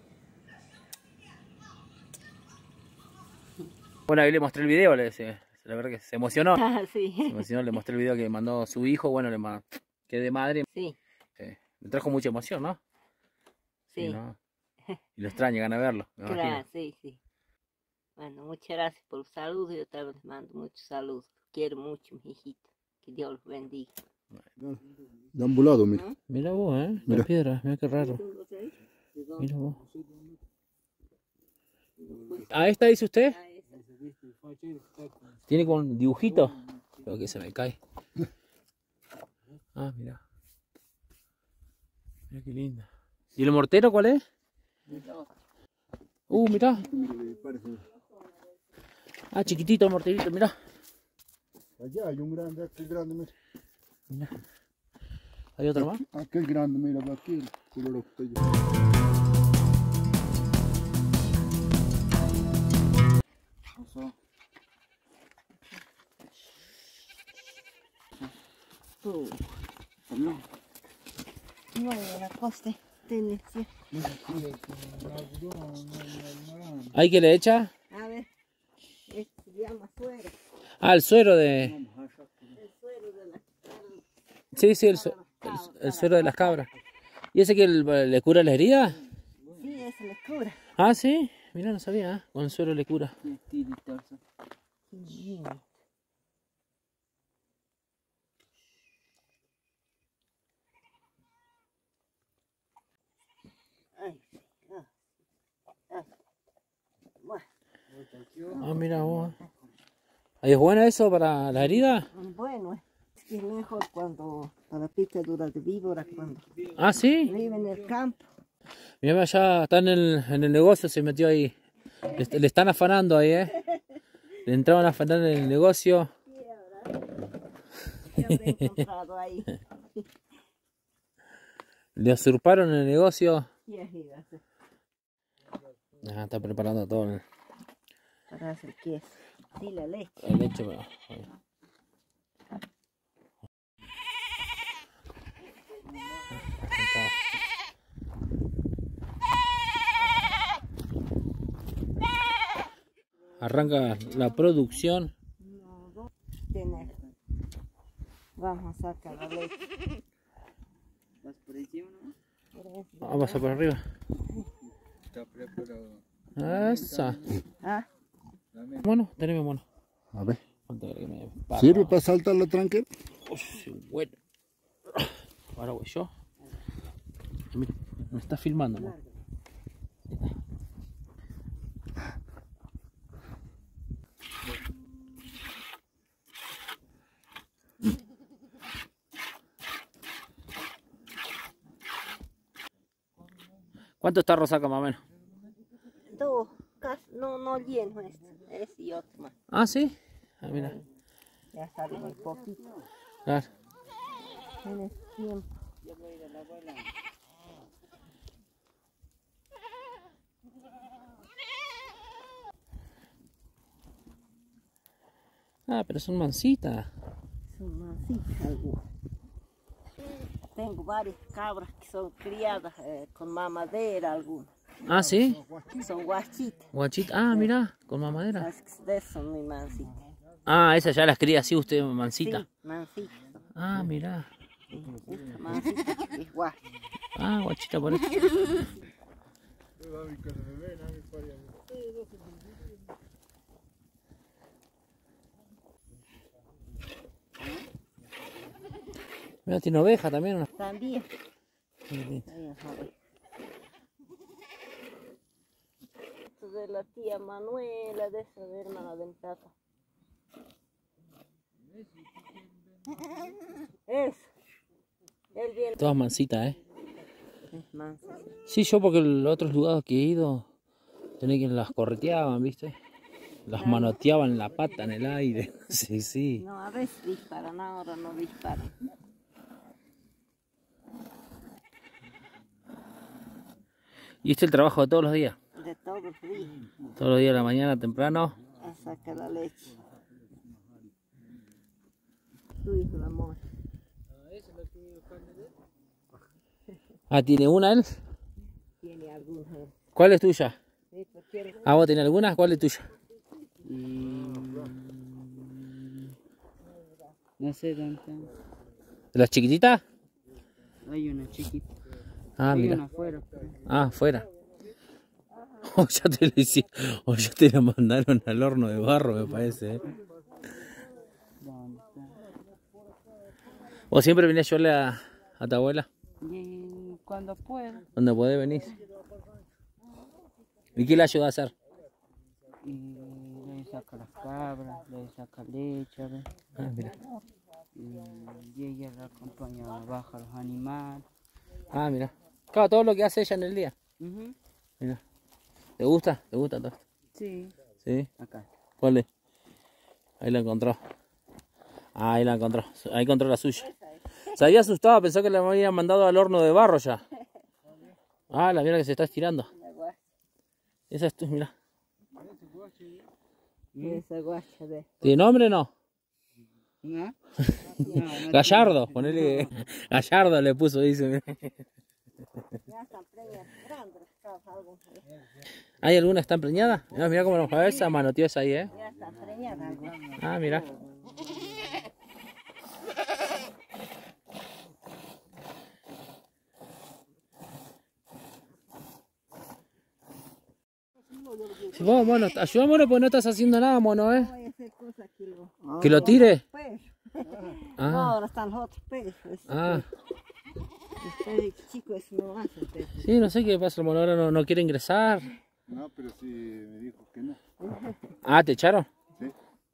Bueno, ahí le mostré el video, le decía. La verdad que se emocionó. Ah, sí. Se emocionó, le mostré el video que mandó su hijo. Bueno, le mandó, que de madre. Sí, Eh, le trajo mucha emoción, ¿no? sí. ¿no? Y lo extraña, gana verlo. Me Claro, imagino. sí, sí. Bueno, muchas gracias por los saludos. Yo también les mando muchos saludos. Quiero mucho, mi hijita. Que Dios los bendiga. De ambulado, mira. ¿Mm? Mira vos, ¿eh? Mira. La piedra, mira qué raro. Mira vos. ¿A esta dice usted? Ah, esa. Tiene con dibujito. Creo que se me cae. Ah, mira. Mira qué linda. ¿Y el mortero cuál es? Uh, mirá. Ah, chiquitito el morterito, mirá. Allá hay un grande, aquel grande, mira. Mirá. ¿Hay otro más? Aquel grande, mira, aquí, el color que está allá. Uh. No, la costa. Tendencia. ¿Hay que le echa? A ver. Este se llama suero. Ah, el suero de... El suero de la. Sí, sí, el, su- el- el suero de las cabras. ¿Y ese que el- le cura las heridas? Sí, esa le cura. Ah, sí. Mira, no sabía, ¿eh? Con el suero le cura. Ay, ah, ah. Bueno, Ah, mira vos. ¿Ahí es bueno eso para la herida? bueno, es que es mejor cuando para picadura de víbora, cuando Ah, sí. vive en el campo. Mira, allá está en el, en el negocio, se metió ahí. Le, le están afanando ahí, ¿eh? Le entraban a afanar en el negocio. ¿Qué habré encontrado ahí? Le usurparon el negocio. Y ahí va a ser Ah, está preparando todo el, para hacer queso. Sí, la leche. el leche. Pero, arranca la producción. No, dos. Tener. Vamos a sacar la leche. ¿Vas por encima, no? Vamos a por arriba. Está preparado. Esa. Ah, Bueno, teneme mono. A ver. Falta que me parta. ¿Sirve para saltar la tranquera? Uy, bueno. Ahora voy yo. Mira, me está filmando. ¿No? ¿Cuánto está Rosaca más o menos? dos. Casi, no, no lleno este. Ese y otro más. Ah, sí. Ah, mira. Ya sale muy poquito. Claro. Tienes tiempo. Ah, pero son mansitas. Son mansitas algunas. Tengo varias cabras que son criadas eh, con mamadera algunas. Ah, sí. Son guachitas. Guachita. Ah, mira, con mamadera. Las que de son muy mansitas. Ah, esas ya las cría así usted, mansita. Sí, mansitas. Ah, mira. Sí, esta mansita es guacha. Ah, guachita por eso. Mira, tiene oveja también. Una... También. Qué lindo. Ahí es oveja. Esto de la tía Manuela, de esa de hermana de mi tata. Eso. Él viene. Todas mansitas, ¿eh? Es mansa. Sí, yo porque los otros lugares que he ido, tenía que las correteaban, ¿viste? Las manoteaban en la pata en el aire. Sí, sí. No, a veces disparan, ahora no disparan. ¿Y este es el trabajo de todos los días? De todos los días. Todos los días de la mañana temprano. A sacar la leche. Tu hijo, el amor. Ah, ¿tiene una él? Tiene alguna. ¿Cuál es tuya? Sí, pues quiere. Ah, ¿vos tenés alguna? ¿Cuál es tuya? No sé dónde está. ¿De las chiquititas? Hay una chiquita. Ah, Hay mira. una afuera. pero- Ah, fuera. O ya te la hici- o ya te la mandaron al horno de barro, me parece. ¿eh? ¿Dónde está? ¿Vos siempre venís a ayudarle a, a tu abuela? Y cuando pueda. ¿Dónde podés venir? ¿Y qué le ayuda a hacer? Y le saca las cabras, le saca leche, a ver. Ah, mira. Y, y ella la acompaña a bajar los animales. Ah, mira. Claro, todo lo que hace ella en el día. Ujú. Mira. ¿Te gusta? ¿Te gusta todo esto? Sí, ¿Sí? acá. ¿Cuál es? Ahí la encontró. Ah, ahí la encontró. Ahí encontró la suya. Se había asustado, pensó que la habían mandado al horno de barro ya. Ah, la mira que se está estirando. Esa es tu, mira. Esa guacha de. ¿Tiene nombre o no? ¿No? No, no Gallardo, ponele. Gallardo le puso, dice. Ya están preñas grandes las cabras, algunas. ¿Hay alguna que está empreñada? Mira, mira cómo nos va esa manoteó esa ahí, ¿eh? Ya están preñadas algunas. Ah, mira. Sí, vos, mono, ayudámonos porque no estás haciendo nada, mono, ¿eh? Voy a hacer cosas que lo. ¿Que lo tire? Pues. No, Ah, ahora están los otros peces. ah. Ustedes chicos no hacen peces. Sí, no sé qué pasa, el mono ahora no, no quiere ingresar. No, pero sí me dijo que no. Ah, ¿te echaron? Sí.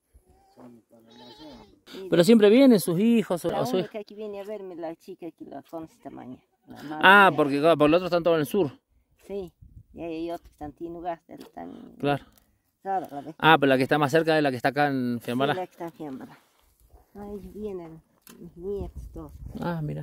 Pero siempre vienen sus hijos o, La o su hija. única que viene a verme la chica que la conoce esta mañana. La madre Ah, de- porque claro, por los otros están todos en el sur. Sí. Y hay otros que están Tinugasta, están. Claro. Claro, la vez. Ah, pero la que está más cerca es la que está acá en Sí, Fiambala. la que está en Fiambala. Ahí vienen mis nietos todos. Ah, mira.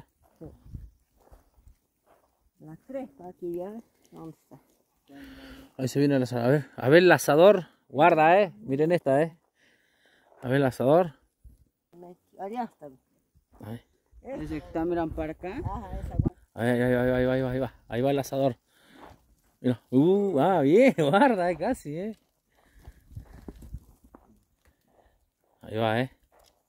Las tres, aquí ya ves. ¿Dónde está? Ahí se viene el asador. A ver, a ver el asador. Guarda, eh. Miren esta, eh. A ver el asador. Allá está. Ahí. Ese que está mirando para acá. Ajá, esa guay. Ahí, ahí, ahí, ahí, va, ahí va, ahí va. Ahí va el asador. Mira. Uh, ah, bien, guarda, eh, casi, eh. Ahí va, eh.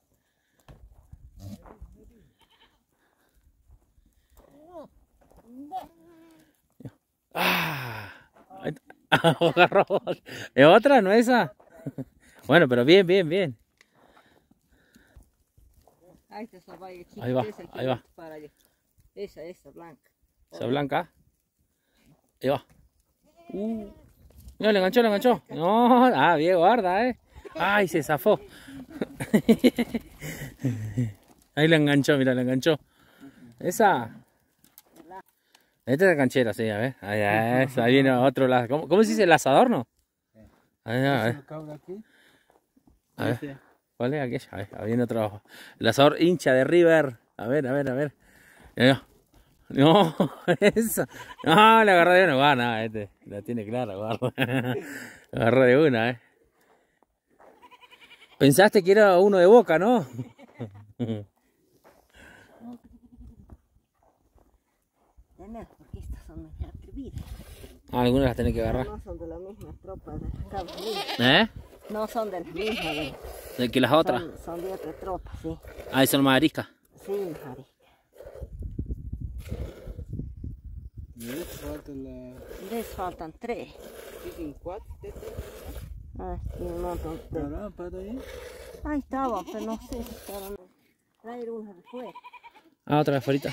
Ah, ahí está. Agarró. ¿Es otra, no esa? Bueno, pero bien, bien, bien. Ahí está esa valla chica. Ahí va, esa que ahí va. Para allá. Esa, esa, blanca. Esa blanca. Ahí va. Uh. No, le enganchó, le enganchó. No, ah, bien, guarda, eh. Ay, se zafó. Ahí le enganchó, mira, le enganchó. Esa. Esta es la canchera, sí, a ver. Ahí, ahí, ahí viene otro lado. ¿Cómo, ¿Cómo se dice el asador, no? Ahí, a ver. Cabra aquí. A ver. ¿Cuál es aquella? A ver, ahí viene otro. El asador hincha de River. A ver, a ver, a ver. Ahí va. No, esa. No, la agarró de una. Va, no, este. La tiene clara, guarda. La agarró de una, eh. Pensaste que era uno de Boca, ¿no? Tenés, porque estas son muy atrevidas. Ah, algunas las tenés que agarrar. No son de la misma tropa de las cabras mías. ¿Eh? No son de las mismas. De, ¿De que las otras? son, son de otra tropa, sí. Ah, son más ariscas. Sí, Mari. Y ahí falta la... Les faltan tres. Tienen cuatro. Ah, tiene un montón de... ¿Estará para ahí? Ahí estaban, pero no sé si estaban. Traer una de fuera. Ah, otra vez fuerita.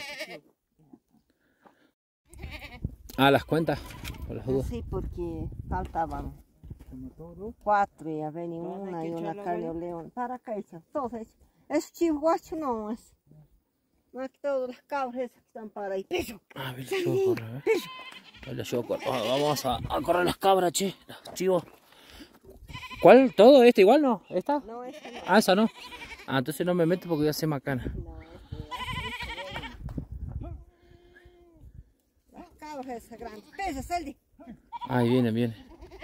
Ah, las cuentas. Por las dudas. Sí, porque faltaban cuatro y ya venía una y una carne o león. Para acá, echa. Todos hechos. Es chivo guacho, no es. Aquí todas las cabras esas que están para ahí. Peso. Ah, bien, la llevo a correr, ¿eh? Ahí la llevo a correr. Ah, vamos a, a correr las cabras, che. Los chivos. ¿Cuál? ¿Todo? ¿Este igual no? ¿Esta? No, esa no. Ah, esa no. Ah, entonces no me meto porque voy a hacer macana. No, las cabras esas grandes. Pesa, Celdi. Ahí viene, viene.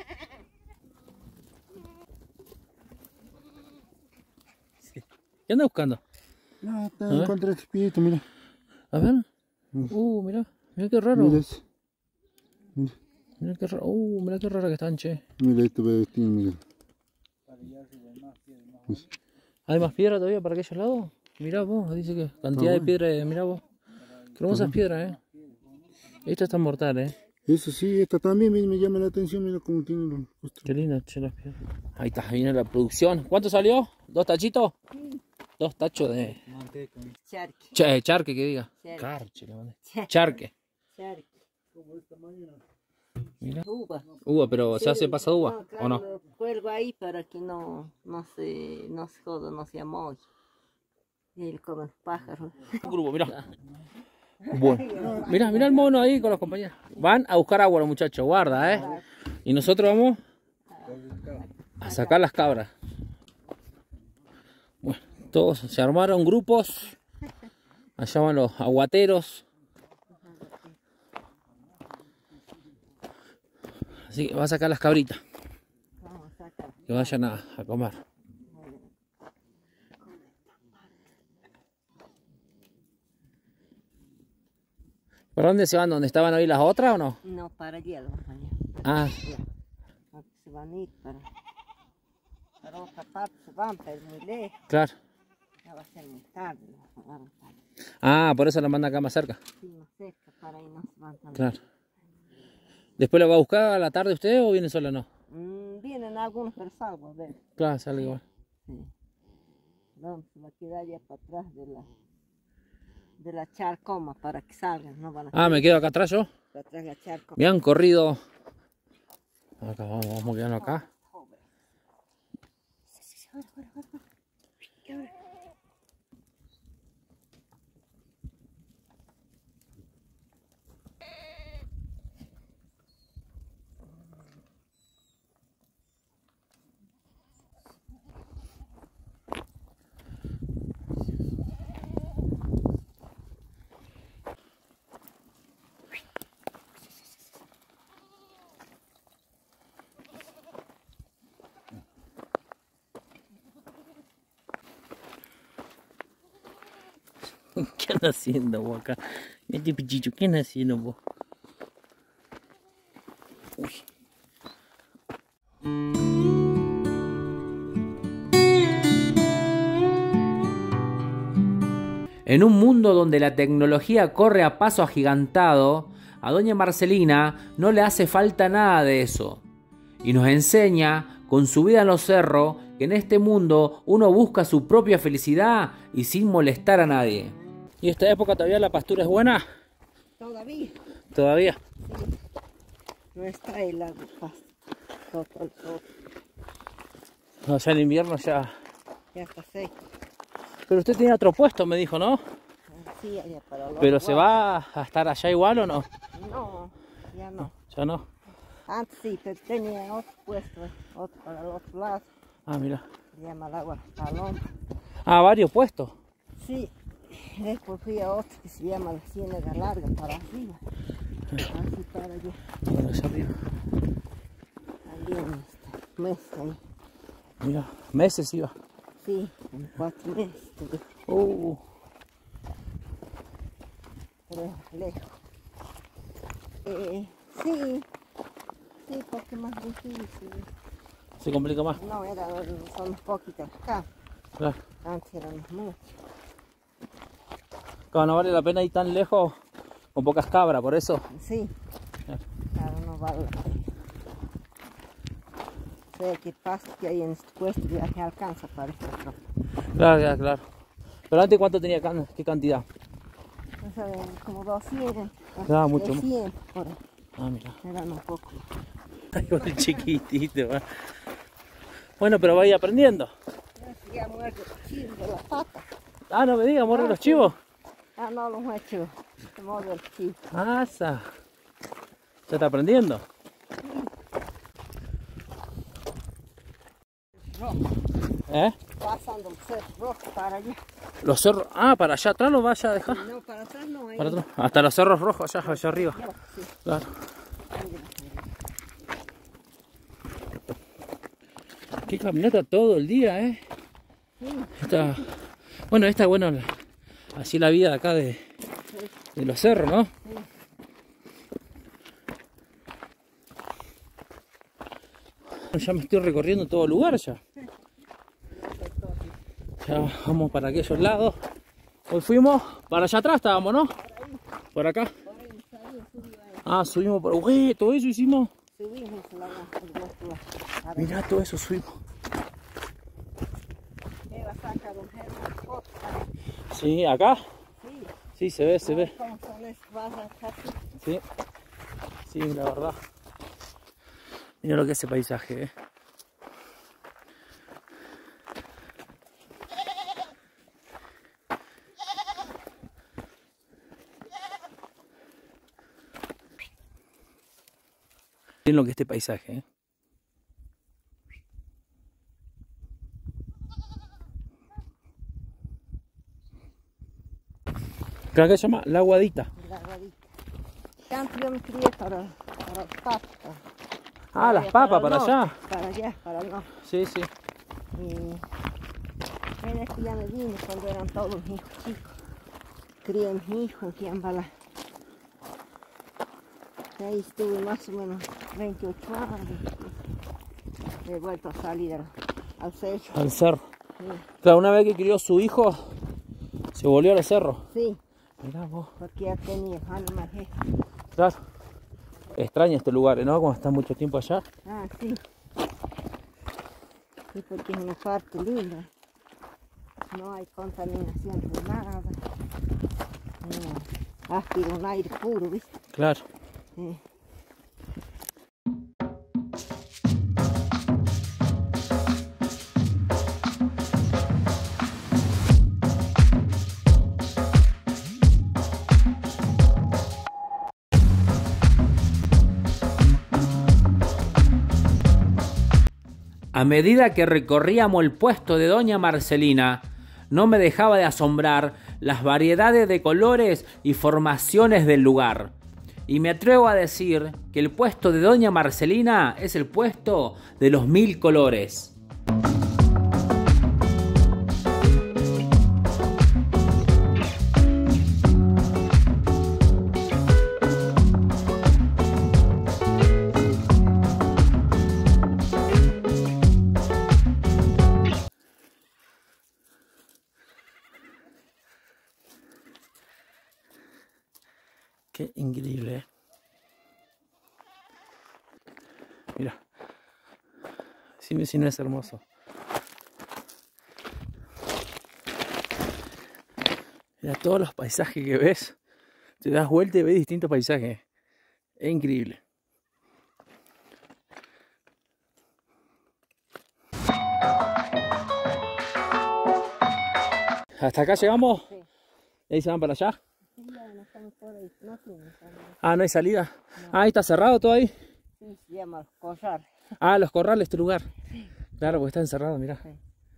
Sí. ¿Qué anda buscando? No, te A ver. encontré este espíritu, mira. A ver. Uh, mira. Mira qué raro. Mira ese. Mira qué raro. Uh, mira qué raro que están, che. Mira este bebestín, mira. ¿Hay más piedra todavía para aquellos lados? Mirá vos, dice que cantidad de piedra, mirá vos. Qué hermosas piedras, eh. Estas están mortales, eh. Eso sí, esta también mira, me llama la atención, mira cómo tiene los costros. Qué lindas, che, las piedras. Ahí está, viene la producción. ¿Cuánto salió? ¿Dos tachitos? Dos tachos de... Charque. Ch charque, que diga. Charque. Carche, le mandé. Charque. Charque. Mira. Uva. Uva, pero ¿se hace pasado uva No, claro, o no? lo cuelgo ahí para que no, no se, no se joda, no se amolle. Y él come los pájaros. Un grupo, mirá. Bueno, mirá, mirá el mono ahí con los compañeros. Van a buscar agua los muchachos, guarda, eh. Y nosotros vamos a sacar las cabras. Bueno, todos se armaron grupos. Allá van los aguateros. Así que va a sacar las cabritas. Vamos a sacar. Que vayan a, a comer. ¿Por dónde se van? ¿Dónde estaban hoy las otras o no? No, para allá lo van a Ah, Porque se van a ir para, para otra parte, se van, pero muy lejos. claro. Ya va a ser muy tarde. Lo van a para, Ah, por eso la manda acá más cerca. sí, más cerca, para ahí no se van tan Claro. ¿Después la va a buscar a la tarde usted o viene sola no? Mm, vienen algunos, pero salgo a ver. Claro, sale igual. Sí. No, se va a quedar ya para atrás de la, de la charcoma para que salgan. No van a Ah, me quedo acá atrás yo. para atrás la charcoma. Me han corrido. Acá vamos, vamos quedando acá. ¿Qué andas haciendo vos acá? Este pichicho, ¿qué andas haciendo vos? Uy. En un mundo donde la tecnología corre a paso agigantado, a doña Marcelina no le hace falta nada de eso. Y nos enseña, con su vida en los cerros, que en este mundo uno busca su propia felicidad y sin molestar a nadie. ¿Y esta época todavía la pastura es buena? Todavía. ¿Todavía? No está el agua fácil. Todo, todo, todo. No, ya en invierno ya... Ya está seco. Pero usted tiene otro puesto, me dijo, ¿no? Sí, allá para el otro ¿Pero se lado. va a estar allá igual o no? No, ya no. Ya no. Antes sí, pero tenía otro puesto, otro para el otro lado. Ah, mira. Se llama el agua Paloma. Ah, varios puestos. Sí, después fui a otro que se llama la Ciénaga Larga, para arriba. Así para allá. Bueno, allá arriba. También está mes ahí. Mira, meses iba. Sí, en cuatro meses. tuve, Uh, Pero es lejos. Eh, sí, sí, porque más difícil. se complica más. No, era, son poquitas acá. Claro. Antes eran muchos. Claro, no vale la pena ir tan lejos con pocas cabras, por eso. Sí, Claro. claro, no vale la pena. Sé que pasa que ahí en este puesto ya se alcanza para esto. Claro, claro, claro. Pero antes, ¿cuánto tenía? can- ¿Qué cantidad? No saben, como doscientos. Ah, mucho más. trescientos, por ahí. Ah, mira. Eran un poco. Ay, con el chiquitito. va. Bueno, pero va a ir aprendiendo. Ya muerto chivo de la pata. Ah, no me diga, mueren los chivos. Ah, no, los machos. Se mueve el chip. Asa. ¿Ya está aprendiendo? Rojo. ¿Eh? Pasando el cerro rojo para allá. Los cerros. Ah, para allá atrás lo vaya a dejar. No, para atrás no hay. Para atrás. Hasta los cerros rojos allá, allá arriba. Sí. Claro. Qué caminata todo el día, ¿eh? Esta, bueno, esta, bueno, así la vida de acá de, de los cerros, ¿no? Ya me estoy recorriendo todo el lugar ya. Ya vamos para aquellos lados. Hoy fuimos para allá atrás, estábamos, ¿no? Por acá. Ah, subimos por... Uy, todo eso hicimos. Mirá, todo eso subimos. Sí, acá. Sí, se ve, se ve. Sí, sí, la verdad. Mira lo que es ese paisaje, eh. Miren lo que es este paisaje, eh. Creo que se llama La Aguadita. La Aguadita. Antes yo me crié para, para las papas. Ah, las papas, para, para allá. Para allá, para el norte. Sí, sí. Y en este ya me vine cuando eran todos mis hijos chicos. Crié a mis hijos aquí en Balá. Ahí estuve más o menos veintiocho años. He vuelto a salir al, al cerro. Al cerro. Sí. Claro, una vez que crió su hijo, se volvió al cerro. Sí. Mirá vos. Porque ya tenía animales. Claro. Extraña este lugar, ¿no? Cuando estás mucho tiempo allá. Ah, sí. Sí, porque es una parte linda. No hay contaminación de nada. No. Aspira un aire puro, ¿viste? Claro. Sí. A medida que recorríamos el puesto de doña Marcelina, no me dejaba de asombrar las variedades de colores y formaciones del lugar. Y me atrevo a decir que el puesto de doña Marcelina es el puesto de los mil colores. Qué increíble, ¿eh? Mira, decime si no es hermoso. Mira todos los paisajes que ves. Te das vuelta y ves distintos paisajes. Es increíble. ¿Hasta acá llegamos? Sí. ¿Y ahí se van para allá? Sí, ya no estamos por ahí. No tiene salida. Ah, ¿no hay salida? No. Ah, ahí está cerrado todo ahí. Sí, se llama Corral. Ah, los corrales, este lugar. Claro, porque está encerrado, mirá. Sí.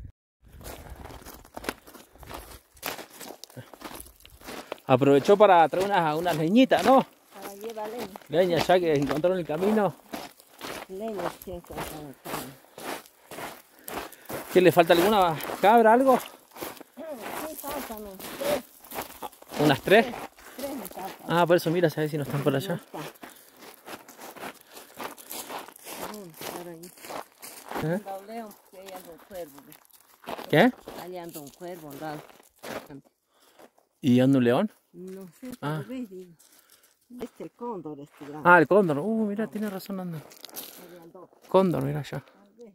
Aprovechó para traer unas, unas leñitas, ¿no? Para llevar leña. Leña, ya que encontraron el camino. Leña sí encontramos el camino. ¿Qué le falta? ¿Alguna cabra, algo? Sí, faltan unos tres. ¿Unas tres? Tres me faltan. Ah, por eso mira, a ver si no están por allá. No está. Mm, por ahí. ¿Eh? Anda un león, porque ahí anda un cuervo. ¿Ves? ¿Qué? Ahí anda un cuervo, andado. ¿Y anda un león? No sé, Ah. tal vez, digo. Este es el cóndor, este grande. Ah, el cóndor. Uh, mira, tiene razón, anda. Ahí andó. Cóndor, mira allá. Tal vez,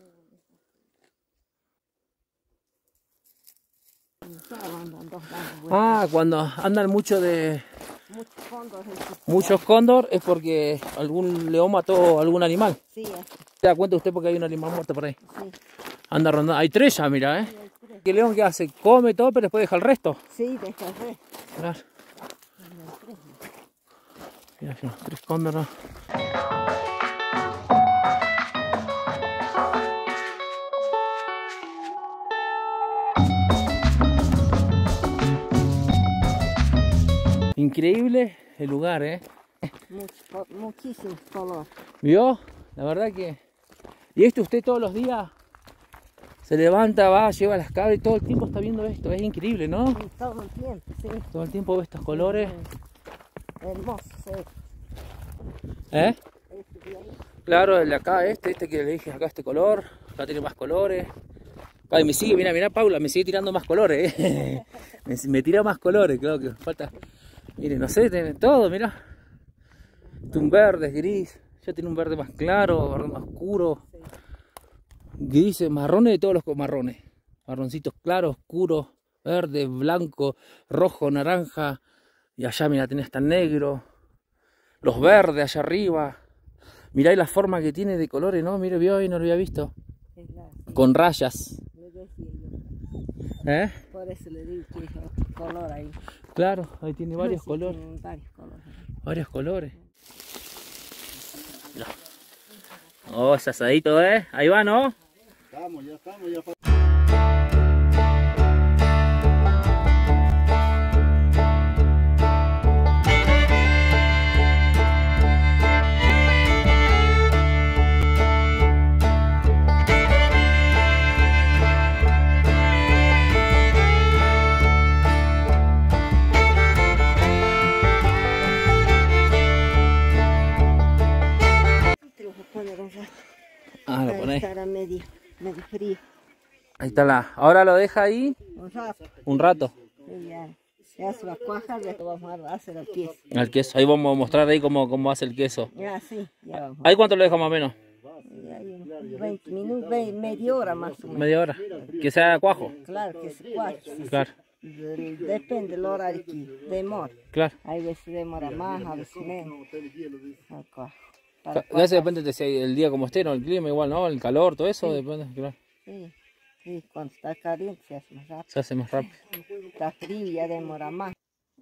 no sabe, andan dos dando vueltas. Ah, cuando andan mucho de... Muchos cóndores. Muchos cóndor es porque algún león mató a algún animal. Sí, así, ¿Se da cuenta usted porque hay un animal muerto por ahí? sí. Anda rondando. Hay tres ya, mira, ¿eh? Sí, hay tres. ¿Qué león que hace? Come todo, pero después deja el resto. Sí, deja ver. Claro. Mira, mira, tres cóndores. Increíble el lugar, ¿eh? Mucho, muchísimo color. ¿Vio? La verdad que... Y esto usted todos los días se levanta, va, lleva las cabras y todo el tiempo está viendo esto. Es increíble, ¿no? Sí, todo el tiempo, sí. Todo el tiempo ve estos colores. Hermoso, sí. ¿Eh? Este de ahí. Claro, el de acá, este, este que le dije, acá este color. Acá tiene más colores. Ay, me sigue, mira, mira Paula, me sigue tirando más colores, ¿eh? me, me tira más colores, creo que falta... Miren, no sé, tiene todo, mira. Un verde, gris. Ya tiene un verde más claro, verde más oscuro. Grises, marrones de todos los marrones. Marroncitos claros, oscuros, verde, blanco, rojo, naranja. Y allá, mira, tiene hasta negro. Los verdes allá arriba. Mirá la forma que tiene de colores, ¿no? Mire, vio ahí, no lo había visto. Con rayas. ¿Eh? Por eso le digo que es otro color ahí. Claro, ahí tiene varios Sí, colores. tiene varios colores. Varios colores. Mirá. Oh, ese asadito, ¿eh? Ahí va, ¿no? Estamos, ya estamos, ya falta. Te lo voy a poner un rato. Ah, lo Para ponéis. estar a medio, medio frío. Ahí está la. Ahora lo deja ahí Un rato. un rato. Y ya. Ya se va a cuajar, ya te vamos a hacer el queso. Al queso. Ahí vamos a mostrar ahí cómo, cómo hace el queso. Ya, sí, ya vamos. ¿Ahí cuánto lo deja más o menos? Ya hay unos veinte minutos, veinte, media hora más o menos. Media hora. Que sea cuajo. Claro que se cuaja. Claro, Del- Depende del horario que demora. claro. Hay veces demora más, a veces menos. Al cuajo. Para Ca- Ya se depende de si el día como esté, ¿no? El clima igual, ¿no? El calor, todo eso, depende, claro. Sí, sí, cuando está caliente se hace más rápido. Se hace más rápido. Está frío ya demora más.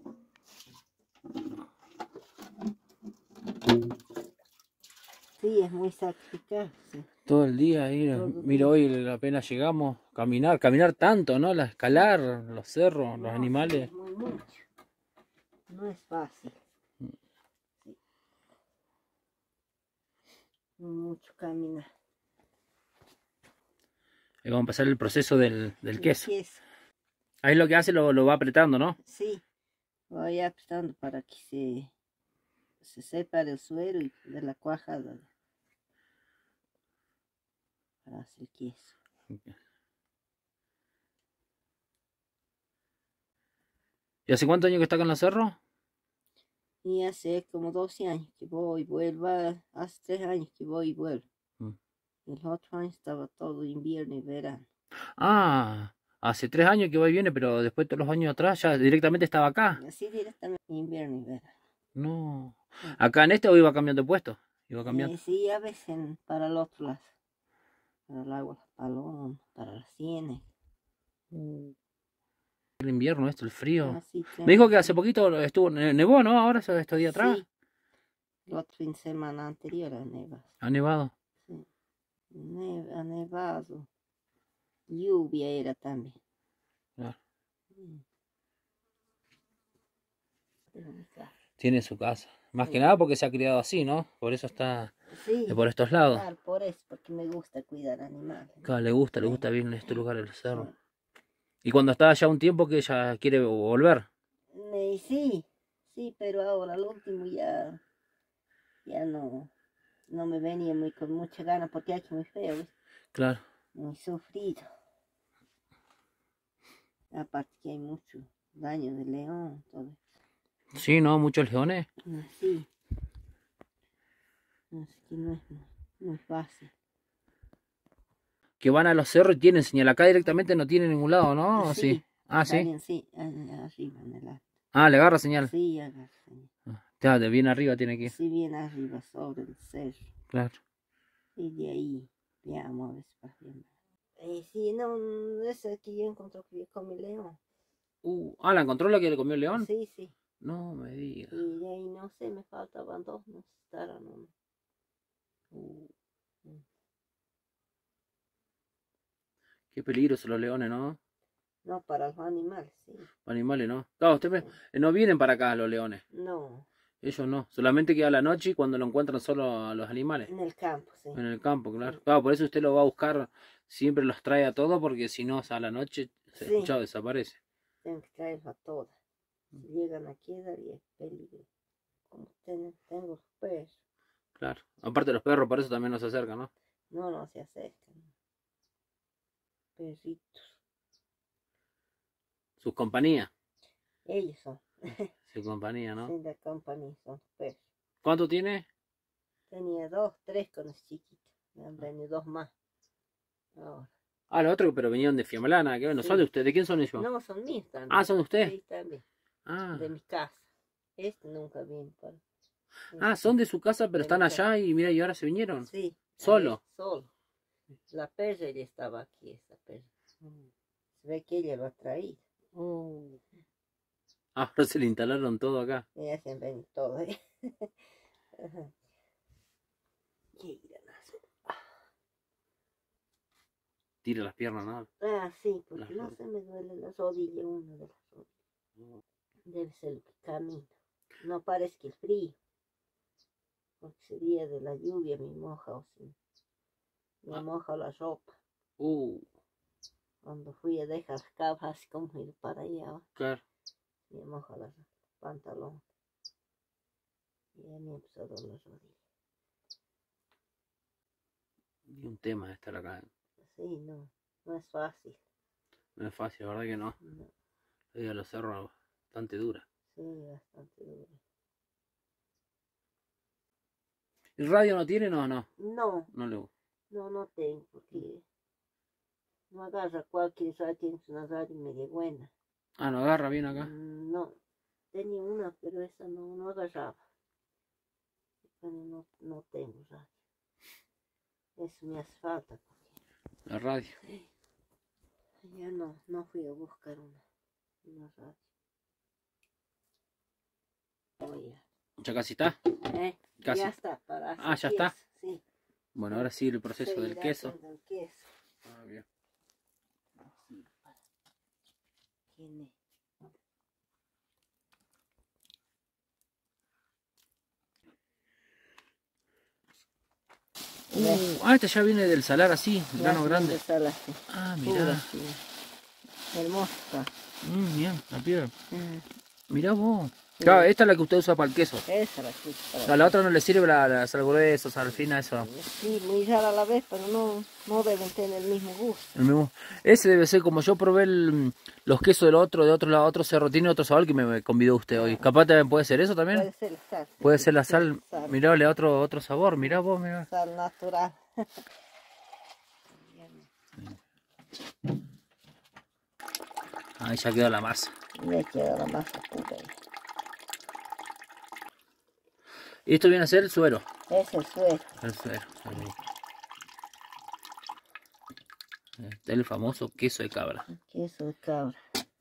Sí, es muy sacrificado. Sí. Todo el día ahí, mira hoy apenas llegamos, caminar, caminar tanto, ¿no? La escalar, los cerros, los animales. Es muy mucho. No es fácil. Sí. Mucho caminar. Ahí vamos a empezar el proceso del, del El queso. Ahí lo que hace lo, lo va apretando, ¿no? Sí, voy apretando para que se, se separe el suero y de la cuajada para hacer queso. ¿Y hace cuántos años que está acá en los cerros? Y hace como doce años que voy y vuelvo, hace tres años que voy y vuelvo. Mm. Y el otro año estaba todo invierno y verano. Ah, hace tres años que va y viene, pero después todos los años atrás ya directamente estaba acá. Así directamente invierno y verano. No. ¿Acá en este o iba cambiando de puesto? Iba cambiando. Eh, sí, a veces en- para el otro lado. Para el agua, las palomas, para las sienes. El invierno, esto, el frío. Así Me dijo que hace poquito estuvo, ne- nevó, ¿no? Ahora, estos días atrás. Sí. El otro fin de semana anterior a nevas. Ha nevado. Sí. Ne- ha nevado. Lluvia era también. Claro. Mm. Pero mi casa. Tiene su casa. Más que nada porque se ha criado así, ¿no? Por eso está Sí, de por estos lados. claro, por eso, porque me gusta cuidar animales. ¿no? Claro, le gusta, le gusta bien este lugar, el cerro. Y cuando está allá un tiempo que ella quiere volver. Eh, sí, sí, pero ahora al último ya, ya no, no me venía muy con mucha gana porque aquí muy feo, ¿ves? Claro. Muy sufrido. Aparte que hay mucho daño de león, todo. Sí, ¿no? Muchos leones. Así. Así que no es, no es fácil. Que van a los cerros y tienen señal. Acá directamente no tiene ningún lado, ¿no? ¿O sí? Ah, sí. Salen, sí, a- arriba en el alto. Ah, le agarra señal. Sí, agarra señal. Ya, de bien arriba tiene que ir. Sí, bien arriba, sobre el cerro. Claro. Y de ahí veamos a ver si para bien. Eh, sí, no, no es el que yo encontré que yo comí león. Uh, ah, ¿la encontró la que le comió el león? Sí, sí. No me digas. Y de ahí no sé, me faltaban dos, no sé, estarán uno. Uh. Qué peligro son los leones, ¿no? No, para los animales, sí. Animales, ¿no? Claro, usted me- no vienen para acá los leones. No, Ellos no. Solamente queda la noche y cuando lo encuentran solo a los animales. en el campo, sí. En el campo, claro. Sí. Claro, por eso usted lo va a buscar, siempre los trae a todos, porque si no, a la noche, se Sí. escuchado, desaparece. Tengo que traerlos a todas. Si llegan a quedar y es peligro. Como ten- tengo los perros, Claro. Aparte los perros, por eso también nos acercan, ¿no? no, no se acercan. Perritos, Sus compañías. ellos son. Su compañía, ¿no? Sin la compañía, son los perros. ¿Cuánto tiene? Tenía dos, tres con los chiquitos. Me han venido dos más. Ahora. Ah, los otros, pero venían de Fiamelana, que no Sí. son de usted. ¿De quién son ellos? No, son míos también. Ah, ¿son de usted? Sí, también. Ah. De mi casa. Este nunca vino para. Ah, son de su casa, pero De están mi casa. allá y mira, y ahora se vinieron. Sí. ¿Solo? ahí, Solo. La perra ella estaba aquí, esa perra. Se ve que ella lo ha traído. Ah, ahora se le instalaron todo acá. Ella se han venido todo. ¿eh? Ajá. ¿Qué irán a hacer? Tira las piernas, ¿no? Ah, sí, porque Las no rodillas. se me duele la rodilla, una de las rodillas. Debe ser el que camina. No parece que el frío. Porque ese día de la lluvia me moja o sí. Me Ah. moja la ropa. Uh, Cuando fui a dejar las cabras así como ir para allá, ¿va? claro. me moja los pantalones. Y ya me empezó a doler la rodilla. Y un tema de estar acá. Sí, no, no es fácil. No es fácil, ¿verdad que no? No, La vida de los cerros bastante dura. sí, bastante duro. ¿El radio no tiene? No, no. No, No le gusta. no, no tengo, porque no agarra cualquier radio, tienes una radio media buena. Ah, no agarra bien acá. Mm, No, tenía una, pero esa no, no agarraba. Bueno, no, no tengo radio. Eso me hace falta, porque La radio. ya no, no fui a buscar una, una radio. Oye, ¿Ya casi está? eh, Casi. ya está para hacer Ah, ya está. queso, sí. Bueno, ahora sí el proceso del Seguirá queso. haciendo el queso. Ah, bien. Así, para. ¿Quién es? Uh, ah, este ya viene del salar así, grano Ya, grande. de sal así, Ah, pura, mirá. así. Hermosa está. Mm, bien, la piedra. Mm, Mirá vos. Sí. Claro, esta es la que usted usa para el queso. Esa la que para. A la otra no le sirve la, la sal gruesa, sal fina, eso. Sí, muy rara a la vez, pero no, no deben tener el mismo gusto. El mismo. Ese debe ser como yo probé el- los quesos del otro, de otro lado, otro cerro. Tiene otro sabor que me, me convidó usted hoy. Capaz también puede ser eso también. Puede ser la sal. sí, Puede sí, ser la sí, sal. sal. Mirá, le da otro, otro sabor. Mirá vos, mirá. Sal natural. Ahí ya quedó la masa. Ya queda la masa pura ahí. Y esto viene a ser el suero. Es el suero. El suero. Este es el famoso queso de cabra. Queso de cabra.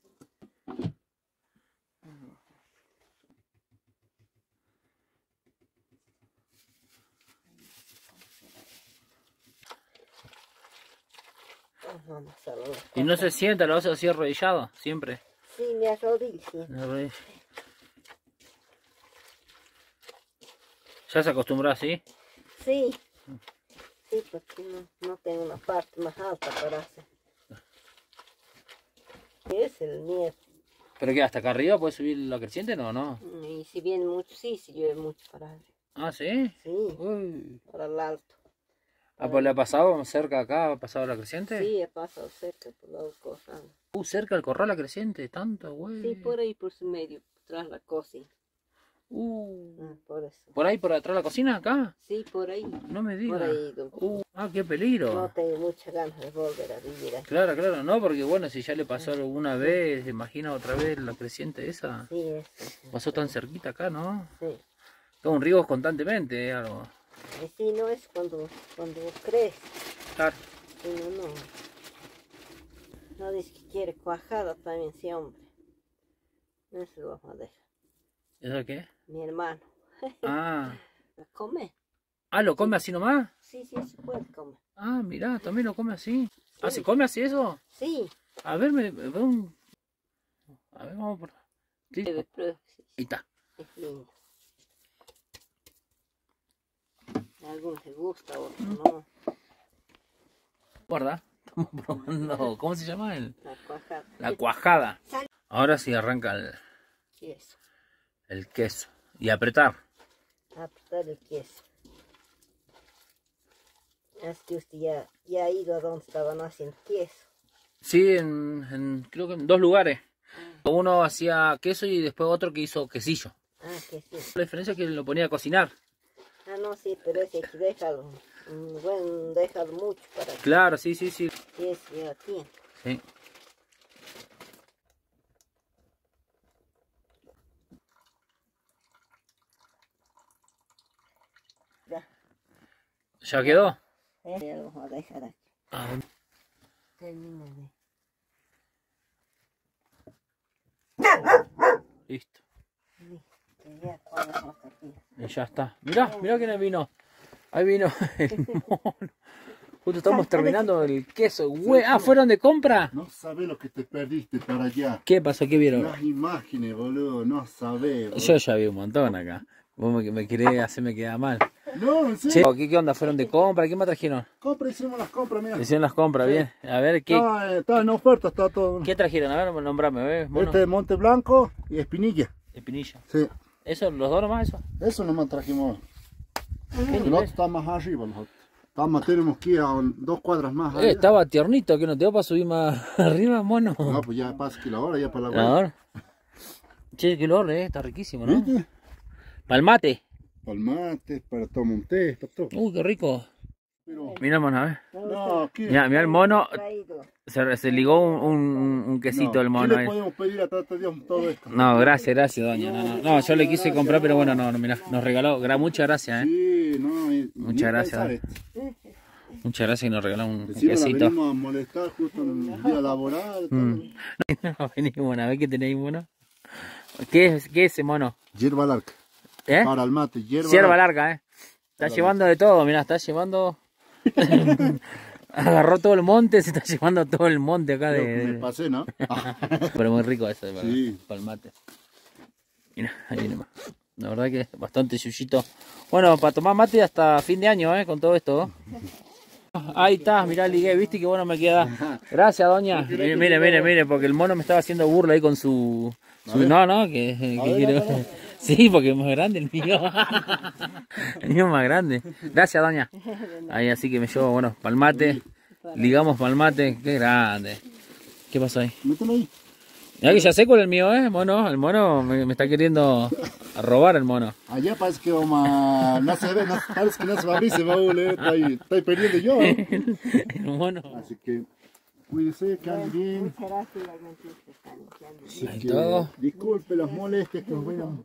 Vamos a ver. Y no se sienta, lo hace así arrodillado, siempre. Sí, me arrodillo, sí. Arrodilla. Ya se acostumbró así. Sí. Sí, porque no, no tengo una parte más alta para hacer. Es el miedo. ¿Pero qué? ¿Hasta acá arriba puede subir la creciente? No, no. Y si viene mucho, sí, si llueve mucho para arriba. Ah, ¿sí? Sí, Uy. para el alto. Ah, pues le ha pasado cerca acá, ha pasado la creciente. Sí, he pasado cerca por la cosa. Uh, cerca del corral la creciente, tanto, güey. Sí, por ahí, por su medio, tras la cocina. Uh. Ah, por eso. ¿Por ahí, por atrás de la cocina, acá? Sí, por ahí. No me digas. Por ahí, don- Uh, ah, qué peligro. No tengo muchas ganas de volver a vivir ahí. Claro, claro, no, porque bueno, si ya le pasó alguna vez, imagina otra vez la creciente esa. Sí, eso. Pasó tan cerquita acá, ¿no? Sí. Todo un río constantemente, ¿eh? Algo. Y sí, no es cuando, cuando crees. Claro. Si no, no. No dice que quiere cuajada también, sí, hombre. Eso lo vamos a dejar. ¿Eso qué? Mi hermano. Ah. ¿Lo come? Ah, ¿lo come así nomás? Sí, sí, se puede comer. Ah, mirá, también lo come así. Sí. Ah, ¿se come así eso? Sí. A ver, me, me- un- a ver, vamos por... Sí. Pruebe, pruebe, sí, Ahí está. es lindo. A algunos les gusta, a otros no. Guarda. Estamos probando. ¿Cómo se llama? El, La cuajada. la cuajada. Ahora sí arranca el, Y eso. el queso. Y apretar. Apretar el queso. Es que usted ya, ya ha ido a donde estaban haciendo queso. Sí, en, en- creo que en dos lugares. Uno hacía queso y después otro que hizo quesillo. Ah, que sí. La diferencia es que lo ponía a cocinar. Ah, no, sí, pero ese hay que dejarlo. mm, Bueno, dejarlo mucho para que Claro, sí, sí, sí. ese lleva tiempo. Sí. Ya. ¿Ya quedó? ¿Eh? Ya lo vamos a dejar aquí. Ah, Termina de... listo. que ya ponemos aquí. Y ya está. Mirá, mirá quién vino. Ahí vino el mono. Justo estamos terminando el queso. Hue- Ah, ¿fueron de compra? No sabés lo que te perdiste para allá. ¿Qué pasó? ¿Qué vieron? Las imágenes, boludo, no sabés. Yo ya vi un montón acá. Vos me, me querés hacerme quedar mal. No, en serio. Che, ¿qué, ¿qué onda? ¿Fueron de compra? ¿Qué más trajeron? Compra, hicimos las compras, mira. Hicieron las compras, Sí. bien. A ver, ¿qué, Está, eh, está en oferta, está todo. ¿qué trajeron? A ver, nombrame, ¿ves? Mono. Este es Monte Blanco y Espinilla. Espinilla. Sí, ¿Eso, los dos nomás, eso? eso nomás trajimos. ¿Qué El nivel? otro está más arriba. Nosotros. Estamos, tenemos que ir a un- dos cuadras más. Eh, allá. estaba tiernito, que no te dio para subir más arriba, mono. No, pues ya pasa que la hora, ya para la A vuelta. ver. Che, qué olor, eh, está riquísimo, ¿no? ¿Viste? Palmate. Palmate, para tomar un té, para todo. Uy, qué rico. Pero, Mira, mono, a ver. no, aquí. Mira, mira el mono. Traído. Se, se ligó un, un, un quesito no, el ¿qué mono. le ahí. podemos pedir a Tata Dios todo esto? No, gracias, gracias, doña. No, no, no, yo le quise comprar, pero bueno, no, no, mira, nos regaló. gra- Muchas gracias, eh. Sí, no. y- Muchas ni gracias, pensar ¿eh? esto. Muchas gracias y nos regaló un, un Encima la quesito. venimos a molestar justo en el día laboral. Mm. No, venimos a ver qué tenéis, mono. ¿Qué es, qué es ese mono? Hierba larga. ¿Eh? Para el mate, hierba Sierva larga. larga, eh. Está llevando de todo, mira, está llevando. Agarró todo el monte, se está llevando todo el monte acá Creo que me de. pasé, ¿no? Pero muy rico eso, de verdad. Sí. Palmate. Mira, ahí viene más. La verdad que bastante yuyito. Bueno, para tomar mate hasta fin de año, eh, con todo esto. Ahí está, mirá, ligué, viste que bueno me queda. Gracias, doña. Mire, mire, mire, mire, porque el mono me estaba haciendo burla ahí con su. su- no, no, que, que ver, quiero. a ver. Sí, porque es más grande el mío. El mío es más grande. Gracias, doña. Ahí así que me llevo, bueno, palmate. Ligamos palmate. Qué grande. ¿Qué pasó ahí? Mételo ahí. Mirá que ya sé cuál es el mío, ¿eh? Mono, el mono me, me está queriendo robar el mono. Allá parece que vamos a... No se ve, no, parece que no se va a abrir, se va a oler. Estoy, estoy perdiendo yo. El mono. Así que cuídese, que ande bien. Muchas gracias, igualmente usted está limpiando. Así Ahí que todo. disculpe las molestias que nos vayan.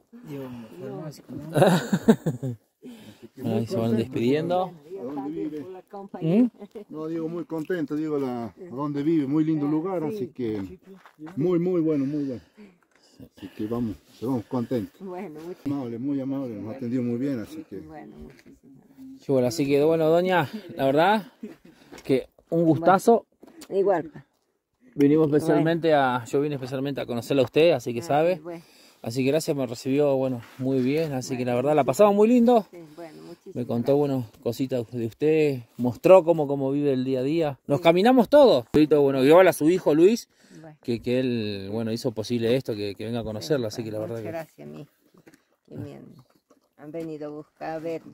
Ahí se van despidiendo. ¿A dónde vive? Por la compañía. No, digo muy contento, digo la, a dónde vive, muy lindo lugar, así que muy, muy bueno, muy bueno. Así que vamos, estamos contentos. Bueno, muchas Amable, muy amable, nos atendió muy bien, así que bueno, muchísimas gracias. Sí, bueno, así que bueno, doña, la verdad que un gustazo. Igual, pa. Vinimos especialmente a, yo vine especialmente a conocerla a usted, así que sabe. Bueno, Así que gracias, me recibió, bueno, muy bien. Así que la verdad la pasamos muy lindo. sí, bueno, muchísimas Me contó, bueno, cositas de usted, mostró cómo, cómo vive el día a día. Nos caminamos todos. Bueno, igual a su hijo Luis, Bueno, que, que él, bueno, hizo posible esto, que, que venga a conocerlo. Así que la verdad muchas que... gracias, mi que me han, han venido a buscar a verme.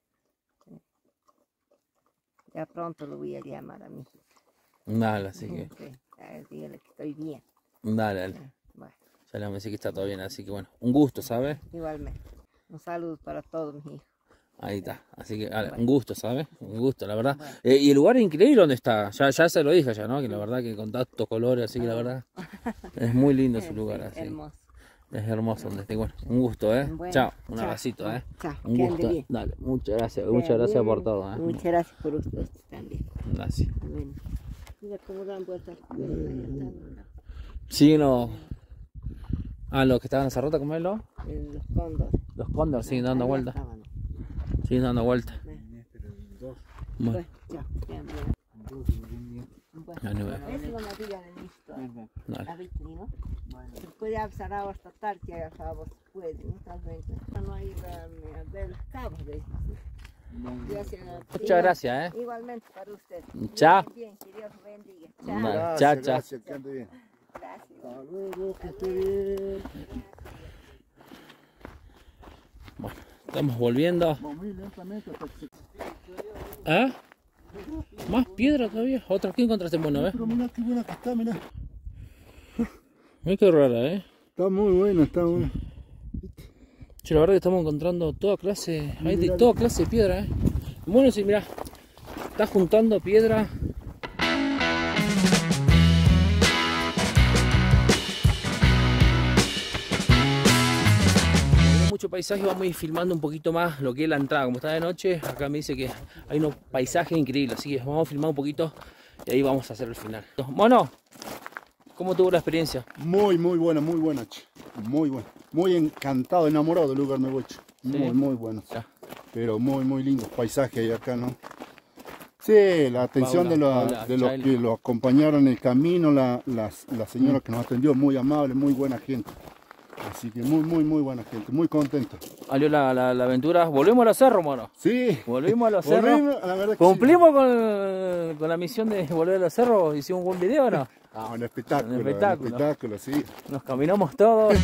Ya pronto lo voy a llamar a mí. Dale, así que... Sí, a ver, dígale que estoy bien. Dale, dale. Bueno, Ya le vamos a decir que está todo bien, así que bueno, un gusto, ¿sabes? igualmente. Un saludo para todos mis hijos. Ahí está, así que dale, un gusto, ¿sabes? Un gusto, la verdad. Eh, y el lugar es increíble donde está, ya, ya se lo dije ya, ¿no? Que la verdad que con tantos colores, así que la verdad es muy lindo su lugar, Sí, así. hermoso. Es hermoso donde esté. Bueno, un gusto, ¿eh? Bueno, chao, un chao. abracito, ¿eh? Chao, Un que ande gusto. bien. Dale, muchas gracias, Que muchas ande gracias por bien. todo, ¿eh? Muchas gracias por ustedes también. Gracias. Bueno, mira cómo dan vueltas. Sí, no. Ah, los que estaban en esa ruta, ¿cómo es lo? En los cóndores. Los cóndores siguen dando Allá vueltas. estaban. Siguen dando vueltas. Dos. Bueno, Pues, ya, ya, mira. Dos, bien. Bueno, ya no veo. eso no me digan en esto. Dale. La vitrina. Se puede alzar ahora hasta tarde, que a favor se puede, ¿no? Tal vez. No hay a ver los cabos de estos. Gracias. Muchas gracias, ¿eh? Igualmente para usted. Chao. Bien, que Dios lo bendiga. Vale, Chao. Gracias, chao, chao. gracias, que ande bien. Gracias. Hasta luego, que esté bien. Bueno, estamos volviendo. Vamos muy lentamente hasta que se... ¿Ah? Más piedra todavía. Otra que encontraste bueno, ¿eh? Pero mira qué buena que está, mira. Mira qué rara, ¿eh? Está muy buena, está buena. Che, la verdad que estamos encontrando toda clase, hay de toda clase de piedra, ¿eh? Bueno, sí, mira, está juntando piedra. Mucho paisaje, vamos a ir filmando un poquito más lo que es la entrada. Como está de noche, acá me dice que hay unos paisajes increíbles, así que vamos a filmar un poquito y ahí vamos a hacer el final. Mono, ¿cómo tuvo la experiencia? Muy, muy buena, muy buena, che. Muy buena. Muy encantado, enamorado del lugar, me voy, che. Muy, Sí. muy bueno. Ya. Pero muy, muy lindo paisaje hay acá, ¿no? Sí, la atención Paula, de, la- Paula, de los Chail. que lo acompañaron en el camino, la, la, la señora que nos atendió, muy amable, muy buena gente. Así que muy, muy, muy buena gente, muy contento. Salió la, la, la aventura, volvemos a los cerros, mono. Sí, Volvimos a los cerros. volvimos, la verdad que sí. ¿Cumplimos con, con la misión de volver a los cerros? ¿Hicimos un buen video o no? Ah, un espectáculo, Un un espectáculo. espectáculo, sí. Nos caminamos todos.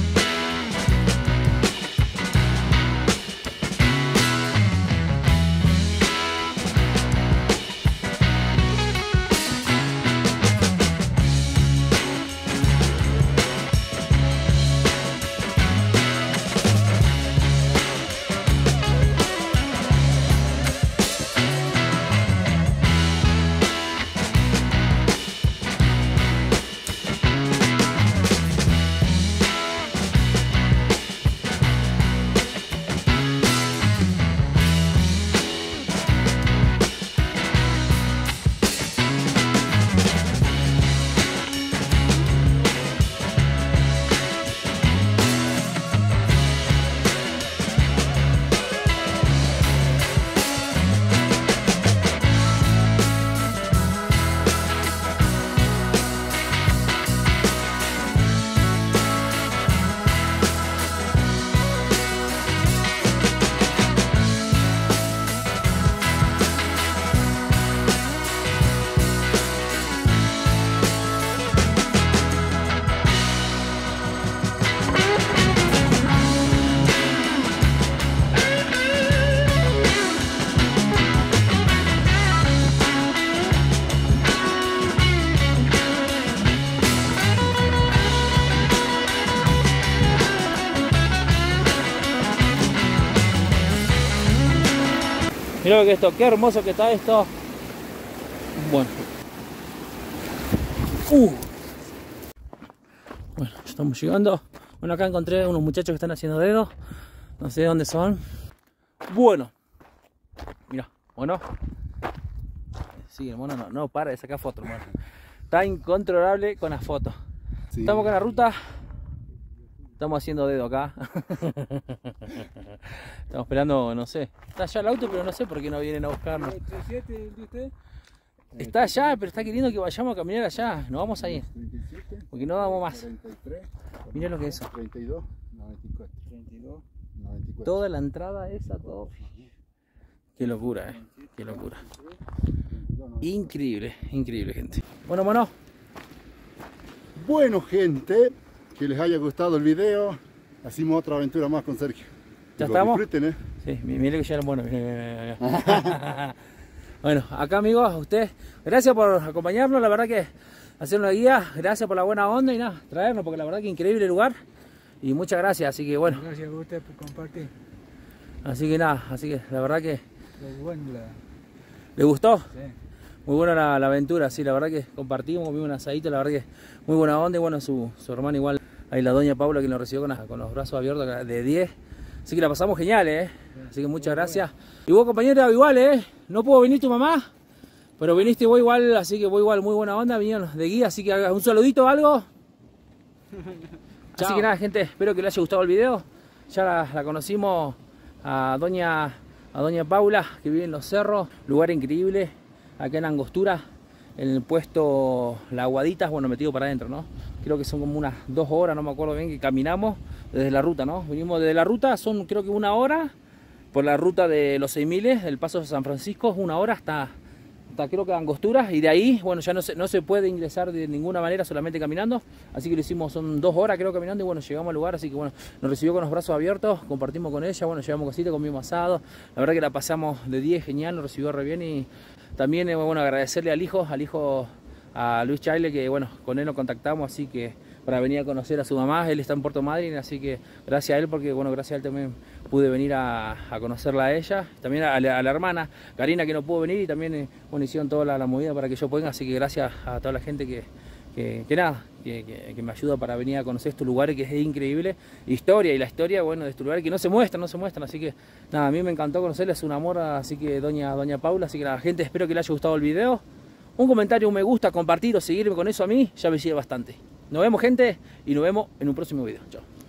Mira que esto, qué hermoso que está esto. Bueno. Uh. Bueno, estamos llegando. Bueno, acá encontré unos muchachos que están haciendo dedos. No sé de dónde son. Bueno. Mira, bueno. Sí, el mono no, no para de sacar fotos, hermano. Está incontrolable con las fotos. Sí. Estamos con la ruta. Estamos haciendo dedo acá. Estamos esperando, no sé. Está allá el auto, pero no sé por qué no vienen a buscarnos. ¿treinta y siete de usted? Está allá, pero está queriendo que vayamos a caminar allá. Nos vamos ahí. treinta y siete, Porque no damos más. treinta y tres, Mirá lo que es eso. treinta y dos, noventa y cuatro. treinta y dos. noventa y cuatro. Toda la entrada esa, todo. Qué locura, eh. Qué locura. Increíble, increíble, gente. Bueno, mono. Bueno, gente, que les haya gustado el video. Hacimos otra aventura más con Sergio. ¿Ya Que lo estamos? disfruten, ¿eh? Sí, mire que ya era bueno. Mirá, mirá, mirá. Bueno, acá amigos, a ustedes, gracias por acompañarnos, la verdad que hacer una guía, gracias por la buena onda y nada, traernos, porque la verdad que increíble lugar y muchas gracias, así que bueno, Gracias a usted por compartir. así que nada, así que la verdad que Lo bueno, la... le gustó, Sí. muy buena la, la aventura, sí, la verdad que compartimos, comimos un asadito, la verdad que muy buena onda y bueno, su, su hermana igual, ahí la doña Paula que nos recibió con, la- con los brazos abiertos acá de diez, así que la pasamos genial, eh, así que muchas gracias. Y vos compañera, igual, eh, no puedo venir tu mamá, pero viniste vos igual, así que vos igual, muy buena onda, vinieron de guía, así que haga un saludito o algo. Así que nada, gente, espero que les haya gustado el video. Ya la, la conocimos a doña, a doña Paula, que vive en los cerros. Lugar increíble, acá en Angostura, en el puesto La Aguaditas, bueno, metido para adentro, ¿no? Creo que son como unas dos horas, no me acuerdo bien, que caminamos desde la ruta, ¿no? Venimos desde la ruta, son creo que una hora, por la ruta de los seis mil, el Paso de San Francisco, una hora hasta... hasta creo que Angostura, y de ahí, bueno, ya no se, no se puede ingresar de ninguna manera, solamente caminando, así que lo hicimos, son dos horas creo caminando, y bueno, llegamos al lugar, así que bueno, nos recibió con los brazos abiertos, compartimos con ella, bueno, llevamos cositas, comimos asado, la verdad que la pasamos de diez, genial, nos recibió re bien, y también, eh, bueno, agradecerle al hijo, al hijo, a Luis Chaile, que bueno, con él nos contactamos, así que para venir a conocer a su mamá, él está en Puerto Madryn, así que gracias a él, porque bueno, gracias a él también pude venir a, a conocerla a ella, también a la, a la hermana Karina, que no pudo venir, y también eh, bueno, hicieron toda la, la movida para que yo pueda, así que gracias a toda la gente que, que, que nada, que, que, que me ayuda para venir a conocer estos lugares, que es increíble, historia, y la historia, bueno, de estos lugares que no se muestran, no se muestran, así que nada, a mí me encantó conocerla, es un amor, así que doña, doña Paula, así que la gente, espero que le haya gustado el video, un comentario, un me gusta, compartir o seguirme con eso a mí, ya me sirve bastante. Nos vemos, gente, y nos vemos en un próximo video. Chao.